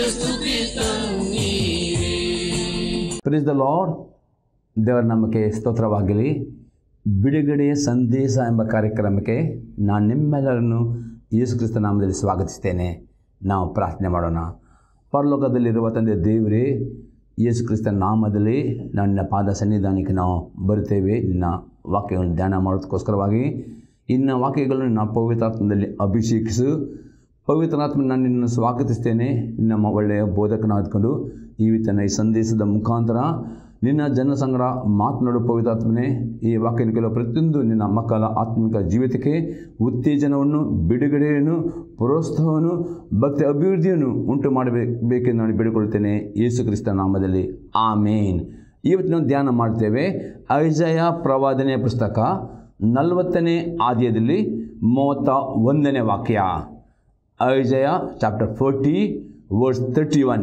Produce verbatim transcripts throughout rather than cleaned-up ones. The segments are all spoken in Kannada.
Praise the lord. ದೇವರ ನಾಮಕ್ಕೆ ಸ್ತೋತ್ರವಾಗಲಿ. ಬಿಡುಗಡೆಯ ಸಂದೇಶ ಎಂಬ ಕಾರ್ಯಕ್ರಮಕ್ಕೆ ನಾನು ನಿಮ್ಮೆಲ್ಲರನ್ನು ಯೇಸು ಕ್ರಿಸ್ತ ನಾಮದಲ್ಲಿ ಸ್ವಾಗತಿಸ್ತೇನೆ. ನಾವು ಪ್ರಾರ್ಥನೆ ಮಾಡೋಣ. ಪರಲೋಕದಲ್ಲಿರುವ ತಂದೆ ದೇವರೇ, ಯೇಸು ಕ್ರಿಸ್ತ ನಾಮದಲ್ಲಿ ನನ್ನ ಪಾದ ಸನ್ನಿಧಾನಕ್ಕೆ ನಾವು ಬರುತ್ತೇವೆ. ನಿನ್ನ ವಾಕ್ಯಗಳನ್ನು ಧ್ಯಾನ ಮಾಡೋದಕ್ಕೋಸ್ಕರವಾಗಿ ಇನ್ನ ವಾಕ್ಯಗಳನ್ನು ನಾವು ಪವಿತ್ರಾತ್ಮದಲ್ಲಿ ಅಭಿಷೇಕಿಸು. ಪವಿತ್ರಾತ್ಮ ನಾನು ನಿನ್ನನ್ನು ಸ್ವಾಗತಿಸ್ತೇನೆ. ನಮ್ಮ ಒಳ್ಳೆಯ ಬೋಧಕನಾದ್ಕೊಂಡು ಈ ತನ್ನ ಈ ಸಂದೇಶದ ಮುಖಾಂತರ ನಿನ್ನ ಜನ ಸಂಗಡ ಮಾತನಾಡು. ಪವಿತ್ರಾತ್ಮನೇ, ಈ ವಾಕ್ಯನ ಕೆಲವು ಪ್ರತಿಯೊಂದು ನಿನ್ನ ಮಕ್ಕಳ ಆತ್ಮಿಕ ಜೀವಿತಕ್ಕೆ ಉತ್ತೇಜನವನ್ನು, ಬಿಡುಗಡೆಯನ್ನು, ಪ್ರೋತ್ಸಾಹವನ್ನು, ಭಕ್ತಿ ಅಭಿವೃದ್ಧಿಯನ್ನು ಉಂಟು ಮಾಡಬೇಕೆಂದು ನಾನು ಬೇಡಿಕೊಳ್ಳುತ್ತೇನೆ ಯೇಸು ಕ್ರಿಸ್ತ ನಾಮದಲ್ಲಿ, ಆಮೇನ್. ಇವತ್ತು ನಾವು ಧ್ಯಾನ ಮಾಡ್ತೇವೆ ಐಜಯ ಪ್ರವಾದನೆಯ ಪುಸ್ತಕ ನಲವತ್ತನೇ ಅಧ್ಯಾಯದಲ್ಲಿ ಮೂವತ್ತ ಒಂದನೇ ವಾಕ್ಯ. Isaiah chapter forty verse thirty one.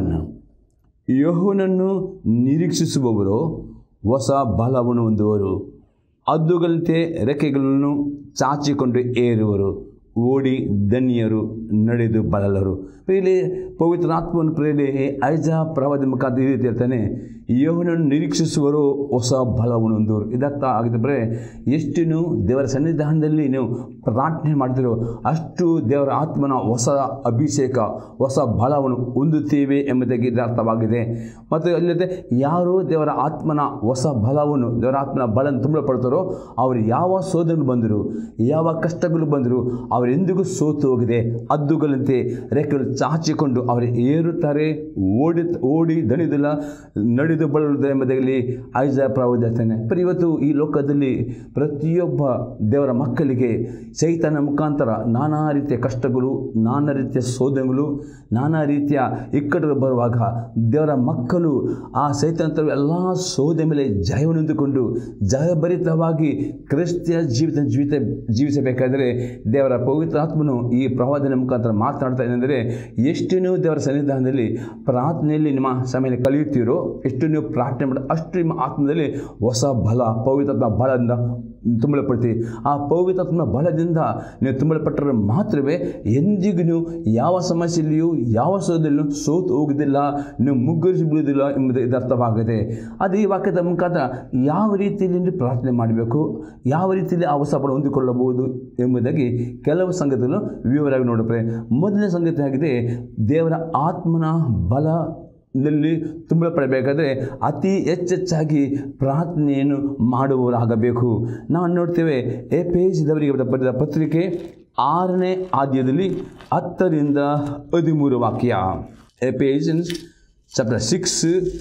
ಯೆಹೋವನನ್ನು ನಿರೀಕ್ಷಿಸುವವರು ಹೊಸ ಬಲವನ್ನು ಹೊಂದುವರು, ಹದ್ದುಗಳಂತೆ ರೆಕ್ಕೆಗಳನ್ನು ಚಾಚಿಕೊಂಡು ಏರುವರು, ಓಡಿ ಧನ್ಯರು, ನಡೆದು ಬಳಲರು. ಇಲ್ಲಿ ಪವಿತ್ರಾತ್ಮವನ್ನು ಪ್ರೇರಿ ಐಜ ಪ್ರವಾದಿ ಮುಖಾಂತರ ಈ ರೀತಿ ಹೇಳ್ತಾನೆ, ಯೆಹೋವನನ್ನು ನಿರೀಕ್ಷಿಸುವರು ಹೊಸ ಬಲವನ್ನು ಹೊಂದುವರು. ಇದರ್ಥ ಆಗಿದ್ದರೆ ಎಷ್ಟು ದೇವರ ಸನ್ನಿಧಾನದಲ್ಲಿ ನೀವು ಪ್ರಾರ್ಥನೆ ಮಾಡ್ತಿರೋ ಅಷ್ಟು ದೇವರ ಆತ್ಮನ ಹೊಸ ಅಭಿಷೇಕ, ಹೊಸ ಬಲವನ್ನು ಹೊಂದುತ್ತೇವೆ ಎಂಬುದಾಗಿ ಇದರ್ಥವಾಗಿದೆ. ಮತ್ತು ಅಲ್ಲದೆ ಯಾರು ದೇವರ ಆತ್ಮನ ಹೊಸ ಬಲವನ್ನು, ದೇವರ ಆತ್ಮನ ಬಲವನ್ನು ತುಂಬಲ್ಪಡ್ತಾರೋ ಅವರು ಯಾವ ಸೋದನೆ ಬಂದರು, ಯಾವ ಕಷ್ಟಗಳು ಬಂದರು ಅವರೆಂದಿಗೂ ಸೋತು ಹೋಗಿದೆ. ಹದ್ದುಗಳಂತೆ ರೆಕ್ಕೆಗಳು ಚಾಚಿಕೊಂಡು ಅವರು ಏರುತ್ತಾರೆ, ಓಡಿ ಓಡಿ ದಣಿದಿಲ್ಲ, ನಡೆದು ಬಳಲುತ್ತಾರೆ ಎಂಬುದಾಗಿ ಐಜ ಪ್ರವಾದಿ ಹೇಳ್ತಾನೆ. ਪਰ ಇವತ್ತು ಈ ಲೋಕದಲ್ಲಿ ಪ್ರತಿಯೊಬ್ಬ ದೇವರ ಮಕ್ಕಳಿಗೆ ಸೈತಾನ ಮುಖಾಂತರ ನಾನಾ ರೀತಿಯ ಕಷ್ಟಗಳು, ನಾನಾ ರೀತಿಯ ಶೋಧನೆಗಳು, ನಾನಾ ರೀತಿಯ ಇಕ್ಕಟ್ಟುಗಳು ಬರುವಾಗ ದೇವರ ಮಕ್ಕಳು ಆ ಸೈತಾನ ಎಲ್ಲ ಶೋಧನೆ ಮೇಲೆ ಜಯವನ್ನು ಹೊಂದಿಕೊಂಡು ಜಯಭರಿತವಾಗಿ ಕ್ರಿಸ್ತಿಯ ಜೀವಿತ ಜೀವಿತ ಜೀವಿಸಬೇಕಾದರೆ ದೇವರ ಪವಿತ್ರ ಆತ್ಮನು ಈ ಪ್ರವಾದನೆ ಮುಖಾಂತರ ಮಾತನಾಡ್ತಾ ಏನೆಂದರೆ, ಎಷ್ಟು ನೀವು ದೇವರ ಸನ್ನಿಧಾನದಲ್ಲಿ ಪ್ರಾರ್ಥನೆಯಲ್ಲಿ ನಿಮ್ಮ ಸಮಯ ಕಳೆಯುತ್ತೀರೋ, ಎಷ್ಟು ನೀವು ಪ್ರಾರ್ಥನೆ ಮಾಡಿ ಅಷ್ಟು ನಿಮ್ಮ ಆತ್ಮದಲ್ಲಿ ಹೊಸ ಬಲ, ಪವಿತ್ರಾತ್ಮ ಬಲದಿಂದ ತುಂಬಲ್ಪಡ್ತೀವಿ. ಆ ಪವಿತ್ರಾತ್ಮ ಬಲದಿಂದ ನೀವು ತುಂಬಲ್ಪಟ್ಟರೆ ಮಾತ್ರವೇ ಎಂದಿಗೂ ನೀವು ಯಾವ ಸಮಸ್ಯೆಯಲ್ಲಿಯೂ ಯಾವ ಸೋದಲ್ಲಿಯೂ ಸೋತು ಹೋಗುವುದಿಲ್ಲ, ನೀವು ಮುಗ್ಗರಿಸಿ ಬಿಡುವುದಿಲ್ಲ ಎಂಬುದು ಇದರ್ಥವಾಗಿದೆ. ಅದು ಈ ವಾಕ್ಯದ ಮುಖಾಂತರ ಯಾವ ರೀತಿಯಲ್ಲಿ ಪ್ರಾರ್ಥನೆ ಮಾಡಬೇಕು, ಯಾವ ರೀತಿಯಲ್ಲಿ ಆ ಹೊಸ ಬಲ ಹೊಂದಿಕೊಳ್ಳಬಹುದು ಎಂಬುದಾಗಿ ಕೆಲವು ಸಂಗತಿಗಳನ್ನು ವಿವರವಾಗಿ ನೋಡಪ್ರೆ. ಮೊದಲನೇ ಸಂಗತಿ ಆಗಿದೆ, ದೇವರ ಆತ್ಮನ ಬಲ ನಲ್ಲಿ ತುಂಬಲ್ಪಡಬೇಕಾದ್ರೆ ಅತಿ ಹೆಚ್ಚೆಚ್ಚಾಗಿ ಪ್ರಾರ್ಥನೆಯನ್ನು ಮಾಡುವವರಾಗಬೇಕು. ನಾವು ನೋಡ್ತೇವೆ ಎಫೆಸದವರಿಗೆ ಬರೆದ ಪತ್ರಿಕೆ ಆರನೇ ಅಧ್ಯಾಯದಲ್ಲಿ ಹತ್ತರಿಂದ ಹದಿಮೂರು ವಾಕ್ಯ. Ephesians chapter six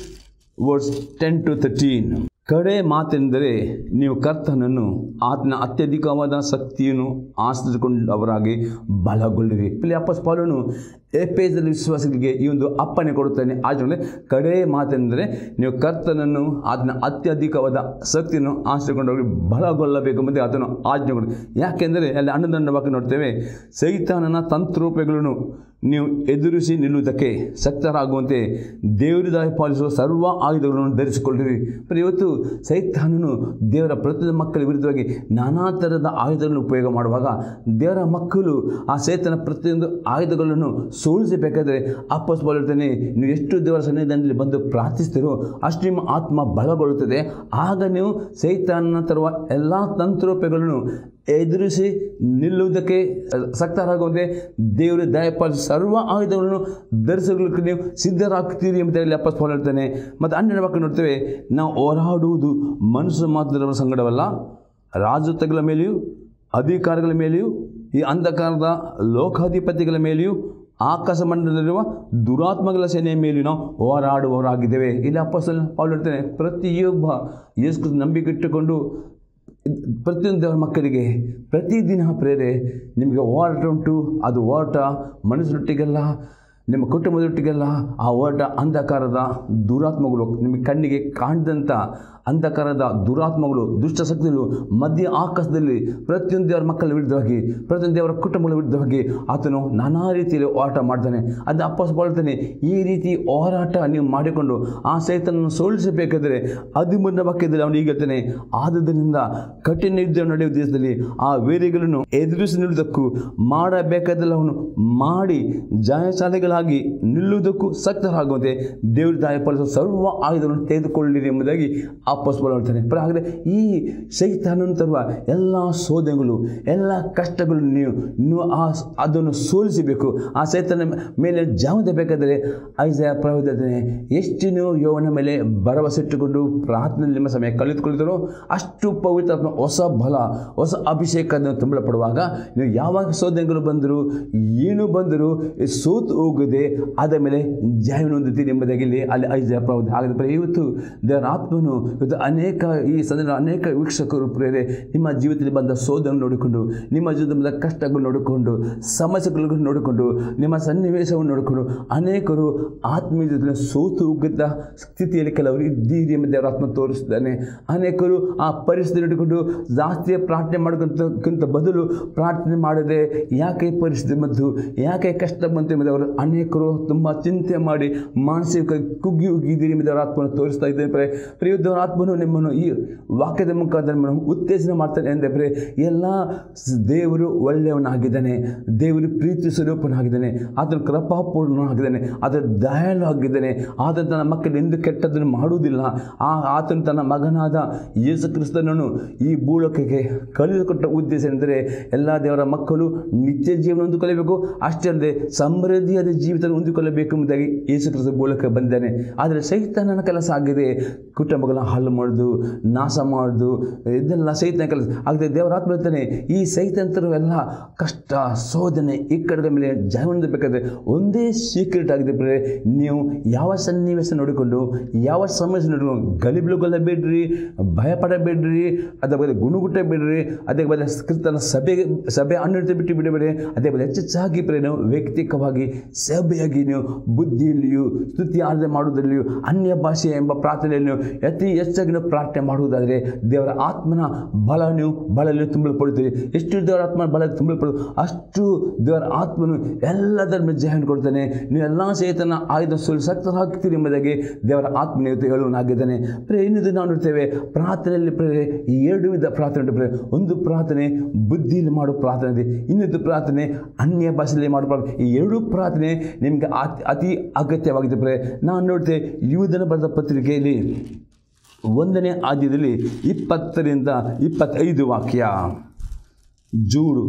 verse ten to thirteen. ಕಡೆ ಮಾತೆಂದರೆ ನೀವು ಕರ್ತನನ್ನು ಆತನ ಅತ್ಯಧಿಕವಾದ ಶಕ್ತಿಯನ್ನು ಆಶ್ರಯಿಸಿಕೊಂಡವರಾಗಿ ಬಲಗೊಳ್ಳಿರಿ. ಇಲ್ಲಿ ಅಪೊಸ್ತಲ ಪೌಲನು ಎಫೆಸದ ವಿಶ್ವಾಸಿಗಳಿಗೆ ಈ ಒಂದು ಅಪ್ಪಣೆ ಕೊಡುತ್ತಾನೆ. ಆಚರಣೆ ಕಡೆ ಮಾತೆಂದರೆ ನೀವು ಕರ್ತನನ್ನು ಆತನ ಅತ್ಯಧಿಕವಾದ ಶಕ್ತಿಯನ್ನು ಆಶ್ರಯಿಸಿಕೊಂಡವರಿಗೆ ಬಲಗೊಳ್ಳಬೇಕೆಂಬುದೇ ಆತನು ಆಜ್ಞೆ ಕೊಡು. ಯಾಕೆಂದರೆ ಅಲ್ಲಿ ಅನ್ನದಂಡ ವಾಕ್ಯ ನೋಡ್ತೇವೆ, ಸೈತಾನನ ತಂತ್ರೋಪಾಯಗಳನ್ನು ನೀವು ಎದುರಿಸಿ ನಿಲ್ಲುವುದಕ್ಕೆ ಶಕ್ತರಾಗುವಂತೆ ದೇವರಿದಾಯ ಪಾಲಿಸುವ ಸರ್ವ ಆಯುಧಗಳನ್ನು ಧರಿಸಿಕೊಳ್ಳಿರಿ. ಇವತ್ತು ಸೈತಾನನು ದೇವರ ಪ್ರತಿಯೊಂದು ಮಕ್ಕಳ ವಿರುದ್ಧವಾಗಿ ನಾನಾ ಥರದ ಆಯುಧಗಳನ್ನು ಉಪಯೋಗ ಮಾಡುವಾಗ ದೇವರ ಮಕ್ಕಳು ಆ ಸೈತಾನ ಪ್ರತಿಯೊಂದು ಆಯುಧಗಳನ್ನು ಸೋಲಿಸಬೇಕಾದರೆ ಅಪೊಸ್ತಲ ಪೌಲ ಹೇಳ್ತಾನೆ, ನೀವು ಎಷ್ಟು ದೇವರ ಸನ್ನಿಧಾನದಲ್ಲಿ ಬಂದು ಪ್ರಾರ್ಥಿಸ್ತೀರೋ ಅಷ್ಟು ನಿಮ್ಮ ಆತ್ಮ ಬಲಗೊಳ್ಳುತ್ತದೆ. ಆಗ ನೀವು ಸೈತಾನನ ತರುವ ಎಲ್ಲ ತಂತ್ರೋಪಾಯಗಳನ್ನು ಎದುರಿಸಿ ನಿಲ್ಲುವುದಕ್ಕೆ ಶಕ್ತರಾಗುವಂತೆ ದೇವರು ದಯಪಾಲಿಸಿ ಸರ್ವ ಆಯುಧಗಳನ್ನು ಧರಿಸಲಿಕ್ಕೆ ನೀವು ಸಿದ್ಧರಾಗ್ತೀರಿ ಎಂಬುದಾಗಿ ಅಪೊಸ್ತಲ ಪೌಲ ಹೇಳ್ತಾನೆ. ಮತ್ತು ಹನ್ನೆರಡು ವಾಕ್ಯ ನೋಡ್ತೇವೆ, ನಾವು ಹೋರಾಡುವುದು ಮನುಷ್ಯ ಮಾತ್ರದವರ ಸಂಗಡವಲ್ಲ, ರಾಜತ್ವಗಳ ಮೇಲೆಯೂ ಅಧಿಕಾರಗಳ ಮೇಲೆಯೂ ಈ ಅಂಧಕಾರದ ಲೋಕಾಧಿಪತಿಗಳ ಮೇಲೆಯೂ ಆಕಾಶ ಮಂಡಲದಲ್ಲಿರುವ ದುರಾತ್ಮಗಳ ಸೇನೆಯ ಮೇಲೆಯೂ ನಾವು ಹೋರಾಡುವವರಾಗಿದ್ದೇವೆ. ಇಲ್ಲಿ ಅಪೊಸ್ತಲ ಪೌಲ ಹೇಳ್ತಾನೆ, ಪ್ರತಿಯೊಬ್ಬ ಯೇಸು ಕ್ರಿಸ್ತನ ನಂಬಿಕೆ ಇಟ್ಟುಕೊಂಡು ಪ್ರತಿಯೊಂದು ದೇವರ ಮಕ್ಕಳಿಗೆ ಪ್ರತಿದಿನ ಪ್ರೇರೆ ನಿಮಗೆ ಹೋರಾಟ ಉಂಟು. ಅದು ಹೋರಾಟ ಮನುಷ್ಯರೊಟ್ಟಿಗೆಲ್ಲ, ನಿಮ್ಮ ಕುಟುಂಬದೊಟ್ಟಿಗೆಲ್ಲ. ಆ ಹೋರಾಟ ಅಂಧಕಾರದ ದುರಾತ್ಮಗಳು, ನಿಮಗೆ ಕಣ್ಣಿಗೆ ಕಾಣದಂಥ ಅಂಧಕಾರದ ದುರಾತ್ಮಗಳು ದುಷ್ಟಶಕ್ತಿಗಳು ಮಧ್ಯ ಆಕಾಶದಲ್ಲಿ ಪ್ರತಿಯೊಂದು ದೇವರ ಮಕ್ಕಳ ವಿರುದ್ಧವಾಗಿ ಪ್ರತಿಯೊಂದು ದೇವರ ಕುಟುಂಬಗಳ ವಿರುದ್ಧವಾಗಿ ಆತನು ನಾನಾ ರೀತಿಯಲ್ಲಿ ಹೋರಾಟ ಮಾಡ್ತಾನೆ. ಅದು ಅಪ್ಪಸ್ಕೊಳ್ತಾನೆ, ಈ ರೀತಿ ಹೋರಾಟ ನೀವು ಮಾಡಿಕೊಂಡು ಆ ಸೈತನನ್ನು ಸೋಲಿಸಬೇಕಾದರೆ ಹದಿಮೂರನೇ ವಾಕ್ಯದಲ್ಲಿ ಅವನು ಈಗ ಹೇಳ್ತಾನೆ, ಆದುದರಿಂದ ಕಠಿಣ ಯುದ್ಧ ನಡೆಯುವ ದೇಶದಲ್ಲಿ ಆ ವೇರಿಗಳನ್ನು ಎದುರಿಸಿ ನಿಲ್ಲುವುದಕ್ಕೂ ಮಾಡಬೇಕಾದಲ್ಲ ಅವನು ಮಾಡಿ ಜಯಶಾಲಿಗಳಾಗಿ ನಿಲ್ಲುವುದಕ್ಕೂ ಸಕ್ತರಾಗುವಂತೆ ದೇವರು ದಯಪಾಲಿಸುವ ಸರ್ವ ಆಯುಧಗಳನ್ನು ತೆಗೆದುಕೊಳ್ಳಿರಿ ಎಂಬುದಾಗಿ ಅಪೊಸ್ತಲನು ಹೇಳ್ತಾನೆ. ಹಾಗಾದರೆ ಈ ಸೈತಾನನು ತರುವ ಎಲ್ಲ ಶೋಧನೆಗಳು ಎಲ್ಲ ಕಷ್ಟಗಳು ನೀವು ನೀವು ಆ ಅದನ್ನು ಸೋಲಿಸಬೇಕು. ಆ ಸೈತಾನ ಮೇಲೆ ಜಾವದಬೇಕಾದರೆ ಐಸಾಯ ಪ್ರವಾದನೆ ಎಷ್ಟು ನೀವು ಯೆಹೋವನ ಮೇಲೆ ಭರವಸೆ ಇಟ್ಟುಕೊಂಡು ಪ್ರಾರ್ಥನೆಯಲ್ಲಿ ನಿಮ್ಮ ಸಮಯ ಕಳೆದುಕೊಳ್ಳುತ್ತಾರೋ ಅಷ್ಟು ಪವಿತ್ರಾತ್ಮ ಹೊಸ ಬಲ ಹೊಸ ಅಭಿಷೇಕವನ್ನು ತುಂಬಲ್ಪಡುವಾಗ ನೀವು ಯಾವಾಗ ಶೋಧನೆಗಳು ಬಂದರೂ ಏನು ಬಂದರೂ ಸೋತು ಹೋಗದೆ ಅದರ ಮೇಲೆ ಜಯವನ್ನು ಹೊಂದುತ್ತೀರಿ ಎಂಬುದಾಗಿ ಇಲ್ಲಿ ಅಲ್ಲಿ ಐಸಾಯ ಪ್ರವಾದನೆ. ಹಾಗಾದರೆ ಇವತ್ತು ದೇವರ ಆತ್ಮನು ಇವತ್ತು ಅನೇಕ ಈ ಸಂದರ್ಭ ಅನೇಕ ವೀಕ್ಷಕರು ಪ್ರೇರೆ ನಿಮ್ಮ ಜೀವಿತದಲ್ಲಿ ಬಂದ ಶೋಧನೆ ನೋಡಿಕೊಂಡು ನಿಮ್ಮ ಜೀವಿತದಲ್ಲಿ ಬಂದ ಕಷ್ಟಗಳು ನೋಡಿಕೊಂಡು ಸಮಸ್ಯೆಗಳನ್ನು ನೋಡಿಕೊಂಡು ನಿಮ್ಮ ಸನ್ನಿವೇಶವನ್ನು ನೋಡಿಕೊಂಡು ಅನೇಕರು ಆತ್ಮೀಯ ಜೊತೆ ಸೋತು ಹೋಗಿದ್ದ ಸ್ಥಿತಿಯಲ್ಲಿ ಕೆಲವರು ಇದ್ದೀರಿ ಎಂಬ ದೇವರ ಆತ್ಮ ತೋರಿಸಿದ್ದಾನೆ. ಅನೇಕರು ಆ ಪರಿಸ್ಥಿತಿ ನೋಡಿಕೊಂಡು ಜಾಸ್ತಿ ಪ್ರಾರ್ಥನೆ ಮಾಡೋದಕ್ಕಿಂತ ಬದಲು ಪ್ರಾರ್ಥನೆ ಮಾಡದೆ ಯಾಕೆ ಪರಿಸ್ಥಿತಿ ಬಂತು ಯಾಕೆ ಕಷ್ಟ ಬಂತು ಎಂಬುದವರು ಅನೇಕರು ತುಂಬ ಚಿಂತೆ ಮಾಡಿ ಮಾನಸಿಕ ಕುಗ್ಗಿ ಉಗ್ಗಿದ್ದೀರಿ ಎಂಬುದರ ಆತ್ಮವನ್ನು ತೋರಿಸ್ತಾ ಇದ್ದೇನೆ. ಪ್ರಿಯುದ್ಧವರ ಆತ್ಮನು ನಿಮ್ಮನ್ನು ಈ ವಾಕ್ಯದ ಮುಖಾಂತರ ನಿಮ್ಮನ್ನು ಉತ್ತೇಜನ ಮಾಡ್ತಾನೆ ಎಂದರೆ ಎಲ್ಲ ದೇವರು ಒಳ್ಳೆಯವನಾಗಿದ್ದಾನೆ, ದೇವರು ಪ್ರೀತಿ ಸ್ವರೂಪನಾಗಿದ್ದಾನೆ, ಆತನ ಕೃಪಾಪೂರ್ಣನಾಗಿದ್ದಾನೆ, ಆತನ ದಯಾಳು ಆಗಿದ್ದಾನೆ, ಆತನ ತನ್ನ ಮಕ್ಕಳು ಎಂದು ಕೆಟ್ಟದ್ದನ್ನು ಮಾಡುವುದಿಲ್ಲ. ಆ ಆತನು ತನ್ನ ಮಗನಾದ ಯೇಸು ಕ್ರಿಸ್ತನನ್ನು ಈ ಭೂಲೋಕಕ್ಕೆ ಕಲಿಸಿಕೊಟ್ಟ ಉದ್ದೇಶ ಎಂದರೆ ಎಲ್ಲ ದೇವರ ಮಕ್ಕಳು ನಿತ್ಯ ಜೀವನ ಹೊಂದಿಕೊಳ್ಳಬೇಕು, ಅಷ್ಟೇ ಅಲ್ಲದೆ ಸಮೃದ್ಧಿಯಾದ ಜೀವಿತ ಹೊಂದಿಕೊಳ್ಳಬೇಕು ಎಂಬುದಾಗಿ ಯೇಸು ಕ್ರಿಸ್ತ ಭೂಲೋಕಕ್ಕೆ ಬಂದಿದ್ದಾನೆ. ಆದರೆ ಸೈತಾನನ ಕೆಲಸ ಆಗಿದೆ ಕುಟುಂಬಗಳನ್ನ ಹಾಳು ಮಾಡೋದು, ನಾಶ ಮಾಡೋದು, ಇದೆಲ್ಲ ಸೈತನ ಕೆಲಸ ಆಗಿದೆ. ದೇವರಾತ್ಮ ಹೇಳ್ತಾನೆ, ಈ ಸೈತಂತರು ಎಲ್ಲ ಕಷ್ಟ ಶೋಧನೆ ಈ ಕಡೆದ ಮೇಲೆ ಜೀವನ ಬೇಕಾದರೆ ಒಂದೇ ಸೀಕ್ರೆಟ್ ಆಗಿದೆ. ಬರೀ ನೀವು ಯಾವ ಸನ್ನಿವೇಶ ನೋಡಿಕೊಂಡು ಯಾವ ಸಮಸ್ಯೆ ನೋಡಿಕೊಂಡು ಗಲಿಬಿಳುಗೊಳ್ಳಬೇಡ್ರಿ, ಭಯಪಡಬೇಡ್ರಿ, ಅದರ ಬಗ್ಗೆ ಗುಣಗುಟ್ಟಬೇಡ್ರಿ, ಅದೇ ಬಗ್ಗೆ ಕ್ರಿಸ್ತನ ಸಭೆ ಸಭೆ ಅನ್ನಿಡ್ತಾ ಬಿಟ್ಟು ಬಿಡಬೇಡಿ. ಅದೇ ಬಗ್ಗೆ ಹೆಚ್ಚೆಚ್ಚಾಗಿ ಪ್ರೇರಣೆ ನೀವು ವೈಯಕ್ತಿಕವಾಗಿ ಸಭೆಯಾಗಿ ನೀವು ಬುದ್ಧಿಯಲ್ಲಿಯೂ ಸ್ತುತಿ ಆರಾಧನೆ ಮಾಡುವುದರಲ್ಲಿಯೂ ಅನ್ಯ ಭಾಷೆ ಎಂಬ ಪ್ರಾರ್ಥನೆಯನ್ನು ಅತಿ ಹೆಚ್ಚಾಗಿ ನೀವು ಪ್ರಾರ್ಥನೆ ಮಾಡುವುದಾದರೆ ದೇವರ ಆತ್ಮನ ಬಲ ನೀವು ಬಲಲ್ಲಿ ತುಂಬಲ್ಪಡುತ್ತೀರಿ. ಎಷ್ಟು ದೇವರ ಆತ್ಮನ ಬಲ ತುಂಬಲ್ಪಡುವುದು ಅಷ್ಟು ದೇವರ ಆತ್ಮನು ಎಲ್ಲದರ ಮೇಲೆ ಜಯವನ್ನು ಕೊಡ್ತಾನೆ. ನೀವು ಎಲ್ಲ ಸೈತನ ಆಯುಧ ಸೋಲಿ ಸಕ್ತರಾಗ್ತೀರಿ ಎಂಬುದಾಗಿ ದೇವರ ಆತ್ಮನ ಇವತ್ತು ಹೇಳುವನಾಗಿದ್ದಾನೆ. ಪ್ರೇ ಇನ್ನಿದು ನಾವು ನೋಡ್ತೇವೆ ಪ್ರಾರ್ಥನೆಯಲ್ಲಿ ಪ್ರೇ ಈ ಎರಡು ವಿಧ ಪ್ರಾರ್ಥನೆ ಪ್ರೇ ಒಂದು ಪ್ರಾರ್ಥನೆ ಬುದ್ಧಿಯಲ್ಲಿ ಮಾಡೋ ಪ್ರಾರ್ಥನೆ ಇದೆ, ಇನ್ನೊಂದು ಪ್ರಾರ್ಥನೆ ಅನ್ಯ ಭಾಷೆಯಲ್ಲಿ ಮಾಡೋ ಪ್ರಾರ್ಥನೆ. ಈ ಎರಡೂ ಪ್ರಾರ್ಥನೆ ನಿಮಗೆ ಅತಿ ಅತಿ ಅಗತ್ಯವಾಗಿದೆ. ಪ್ರೇ ನಾನು ನೋಡ್ತೇವೆ ಯೂದನ ಬರೆದ ಪತ್ರಿಕೆಯಲ್ಲಿ ಒಂದನೇ ಆದ್ಯದಲ್ಲಿ ಇಪ್ಪತ್ತರಿಂದ ಇಪ್ಪತ್ತೈದು ವಾಕ್ಯ, Jude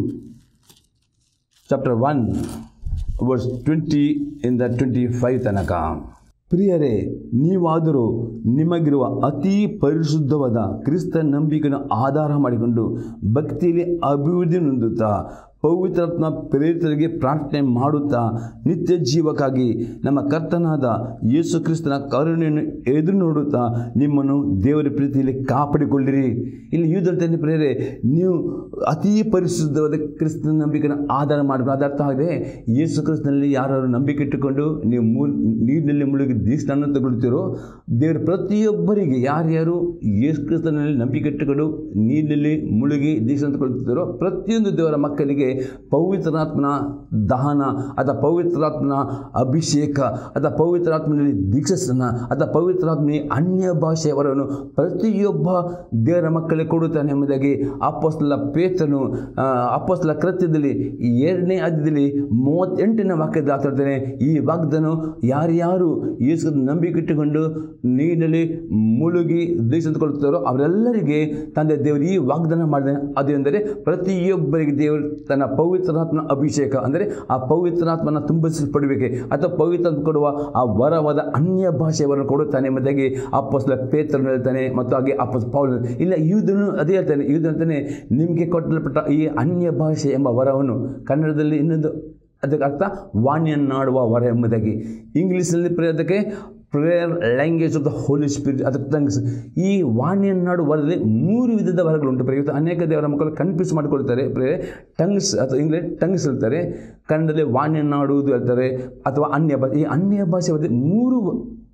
chapter one verse twenty ಇಂದ ಟ್ವೆಂಟಿ ಫೈವ್ ತನಕ. ಪ್ರಿಯರೇ, ನೀವಾದರೂ ನಿಮಗಿರುವ ಅತಿ ಪರಿಶುದ್ಧವಾದ ಕ್ರಿಸ್ತ ನಂಬಿಕೆಯನ್ನು ಆಧಾರ ಮಾಡಿಕೊಂಡು ಭಕ್ತಿಯಲ್ಲಿ ಅಭಿವೃದ್ಧಿ ಹೊಂದುತ್ತಾ ಪವಿತ್ರಾತ್ಮ ಪ್ರೇರಿತರಿಗೆ ಪ್ರಾರ್ಥನೆ ಮಾಡುತ್ತಾ ನಿತ್ಯ ಜೀವಕ್ಕಾಗಿ ನಮ್ಮ ಕರ್ತನಾದ ಯೇಸು ಕ್ರಿಸ್ತನ ಕರುಣೆಯನ್ನು ಎದುರು ನೋಡುತ್ತಾ ನಿಮ್ಮನ್ನು ದೇವರ ಪ್ರೀತಿಯಲ್ಲಿ ಕಾಪಾಡಿಕೊಳ್ಳಿರಿ. ಇಲ್ಲಿ ಯೂದಲ್ತೇನೆ ಪ್ರೇರೆ ನೀವು ಅತಿ ಪರಿಶುದ್ಧವಾದ ಕ್ರಿಸ್ತನ ನಂಬಿಕೆಯನ್ನು ಆಧಾರ ಮಾಡಿಕೊಂಡು, ಅದರ್ಥ ಆಗಿದೆ ಯೇಸು ಕ್ರಿಸ್ತನಲ್ಲಿ ಯಾರು ನಂಬಿಕೆ ಇಟ್ಟುಕೊಂಡು ನೀವು ಮೂ ನೀರಿನಲ್ಲಿ ಮುಳುಗಿ ದೀಕ್ಷಾನ ತಗೊಳ್ತೀರೋ ದೇವರು ಪ್ರತಿಯೊಬ್ಬರಿಗೆ ಯಾರ್ಯಾರು ಯೇಸು ಕ್ರಿಸ್ತನಲ್ಲಿ ನಂಬಿಕೆ ಇಟ್ಟುಕೊಂಡು ನೀರಿನಲ್ಲಿ ಮುಳುಗಿ ದೀಕ್ಷಾನ ತಗೊಳ್ತಿದ್ದಾರೋ ಪ್ರತಿಯೊಂದು ದೇವರ ಮಕ್ಕಳಿಗೆ ಪವಿತ್ರಾತ್ಮನ ದಹನ ಅಥವಾ ಪವಿತ್ರಾತ್ಮನ ಅಭಿಷೇಕ ಅಥವಾ ಪವಿತ್ರಾತ್ಮನಲ್ಲಿ ದೀಕ್ಷಾಸ್ನಾನ ಅಥವಾ ಪವಿತ್ರಾತ್ಮನಿ ಅನ್ಯ ಭಾಷೆಯವರನ್ನು ಪ್ರತಿಯೊಬ್ಬ ದೇವರ ಮಕ್ಕಳಿಗೆ ಕೊಡುತ್ತಾನೆ ಎಂಬುದಾಗಿ ಅಪೊಸ್ತಲ ಪೇತ್ರನು ಅಪೊಸ್ತಲ ಕೃತ್ಯದಲ್ಲಿ ಎರಡನೇ ಅಧ್ಯಾಯದಲ್ಲಿ ಮೂವತ್ತೆಂಟನೇ ವಾಕ್ಯದಲ್ಲಿ ಮಾತಾಡ್ತಾನೆ. ಈ ವಾಗ್ದಾನ ಯಾರ್ಯಾರು ಯೇಸು ನಂಬಿಕೆ ಇಟ್ಟುಕೊಂಡು ನೀರಿನಲ್ಲಿ ಮುಳುಗಿ ದೀಕ್ಷಿಸಿಕೊಳ್ಳುತ್ತಾರೋ ಅವರೆಲ್ಲರಿಗೆ ತಂದೆ ದೇವರು ಈ ವಾಗ್ದಾನ ಮಾಡಿದ್ದಾನೆ. ಅದು ಎಂದರೆ ಪ್ರತಿಯೊಬ್ಬರಿಗೆ ದೇವರು ತನ್ನ ಪವಿತ್ರಾತ್ಮನ ಅಭಿಷೇಕ ಅಂದರೆ ಆ ಪವಿತ್ರಾತ್ಮನ ತುಂಬಿಸಲ್ಪಡಬೇಕೆ ಅಥವಾ ಪವಿತ್ರಾತ್ಮ ಕೊಡುವ ಆ ವರವಾದ ಅನ್ಯ ಭಾಷೆಯನ್ನು ಕೊಡುತ್ತಾನೆ ಎಂಬುದಾಗಿ ಅಪೊಸ್ತಲ ಪೇತ್ರನು ಹೇಳ್ತಾನೆ. ಮತ್ತು ಹಾಗೆ ಅಪೊಸ್ತಲ ಪೌಲನು ಇಲ್ಲ ಯೂದನು ಅದೇ ಹೇಳ್ತಾನೆ. ಯೂದನು ಹೇಳ್ತಾನೆ ನಿಮಗೆ ಕೊಟ್ಟಲ್ಪಟ್ಟ ಈ ಅನ್ಯ ಭಾಷೆ ಎಂಬ ವರವನ್ನು ಕನ್ನಡದಲ್ಲಿ ಇನ್ನೊಂದು ಅದಕ್ಕೆ ಅರ್ಥ ವಾಣಿಯನ್ನಾಡುವ ವರ ಎಂಬುದಾಗಿ, ಇಂಗ್ಲೀಷಲ್ಲಿ ಅದಕ್ಕೆ prayer language of the holy spirit ಅದಕ್ಕೆ ಟಂಗ್ಸ್. ಈ ವಾಣಿಯನ್ನಾಡು ವರದಲ್ಲಿ ಮೂರು ವಿಧದ ವರಗಳುಂಟು. ಪ್ರಯುಕ್ತ ಅನೇಕ ದೇವರ ಮಕ್ಕಳು ಕನ್ಫ್ಯೂಸ್ ಮಾಡಿಕೊಳ್ತಾರೆ. ಪ್ರೇ ಟಂಗ್ಸ್ ಅಥವಾ ಇಂಗ್ಲಿಷ್ ಟಂಗ್ಸ್ ಹೇಳ್ತಾರೆ, ಕನ್ನಡದಲ್ಲಿ ವಾಣಿಯನ್ನಾಡುವುದು ಹೇಳ್ತಾರೆ ಅಥವಾ ಅನ್ಯ ಭಾಷೆ. ಈ ಅನ್ಯ ಭಾಷೆ ಮೂರು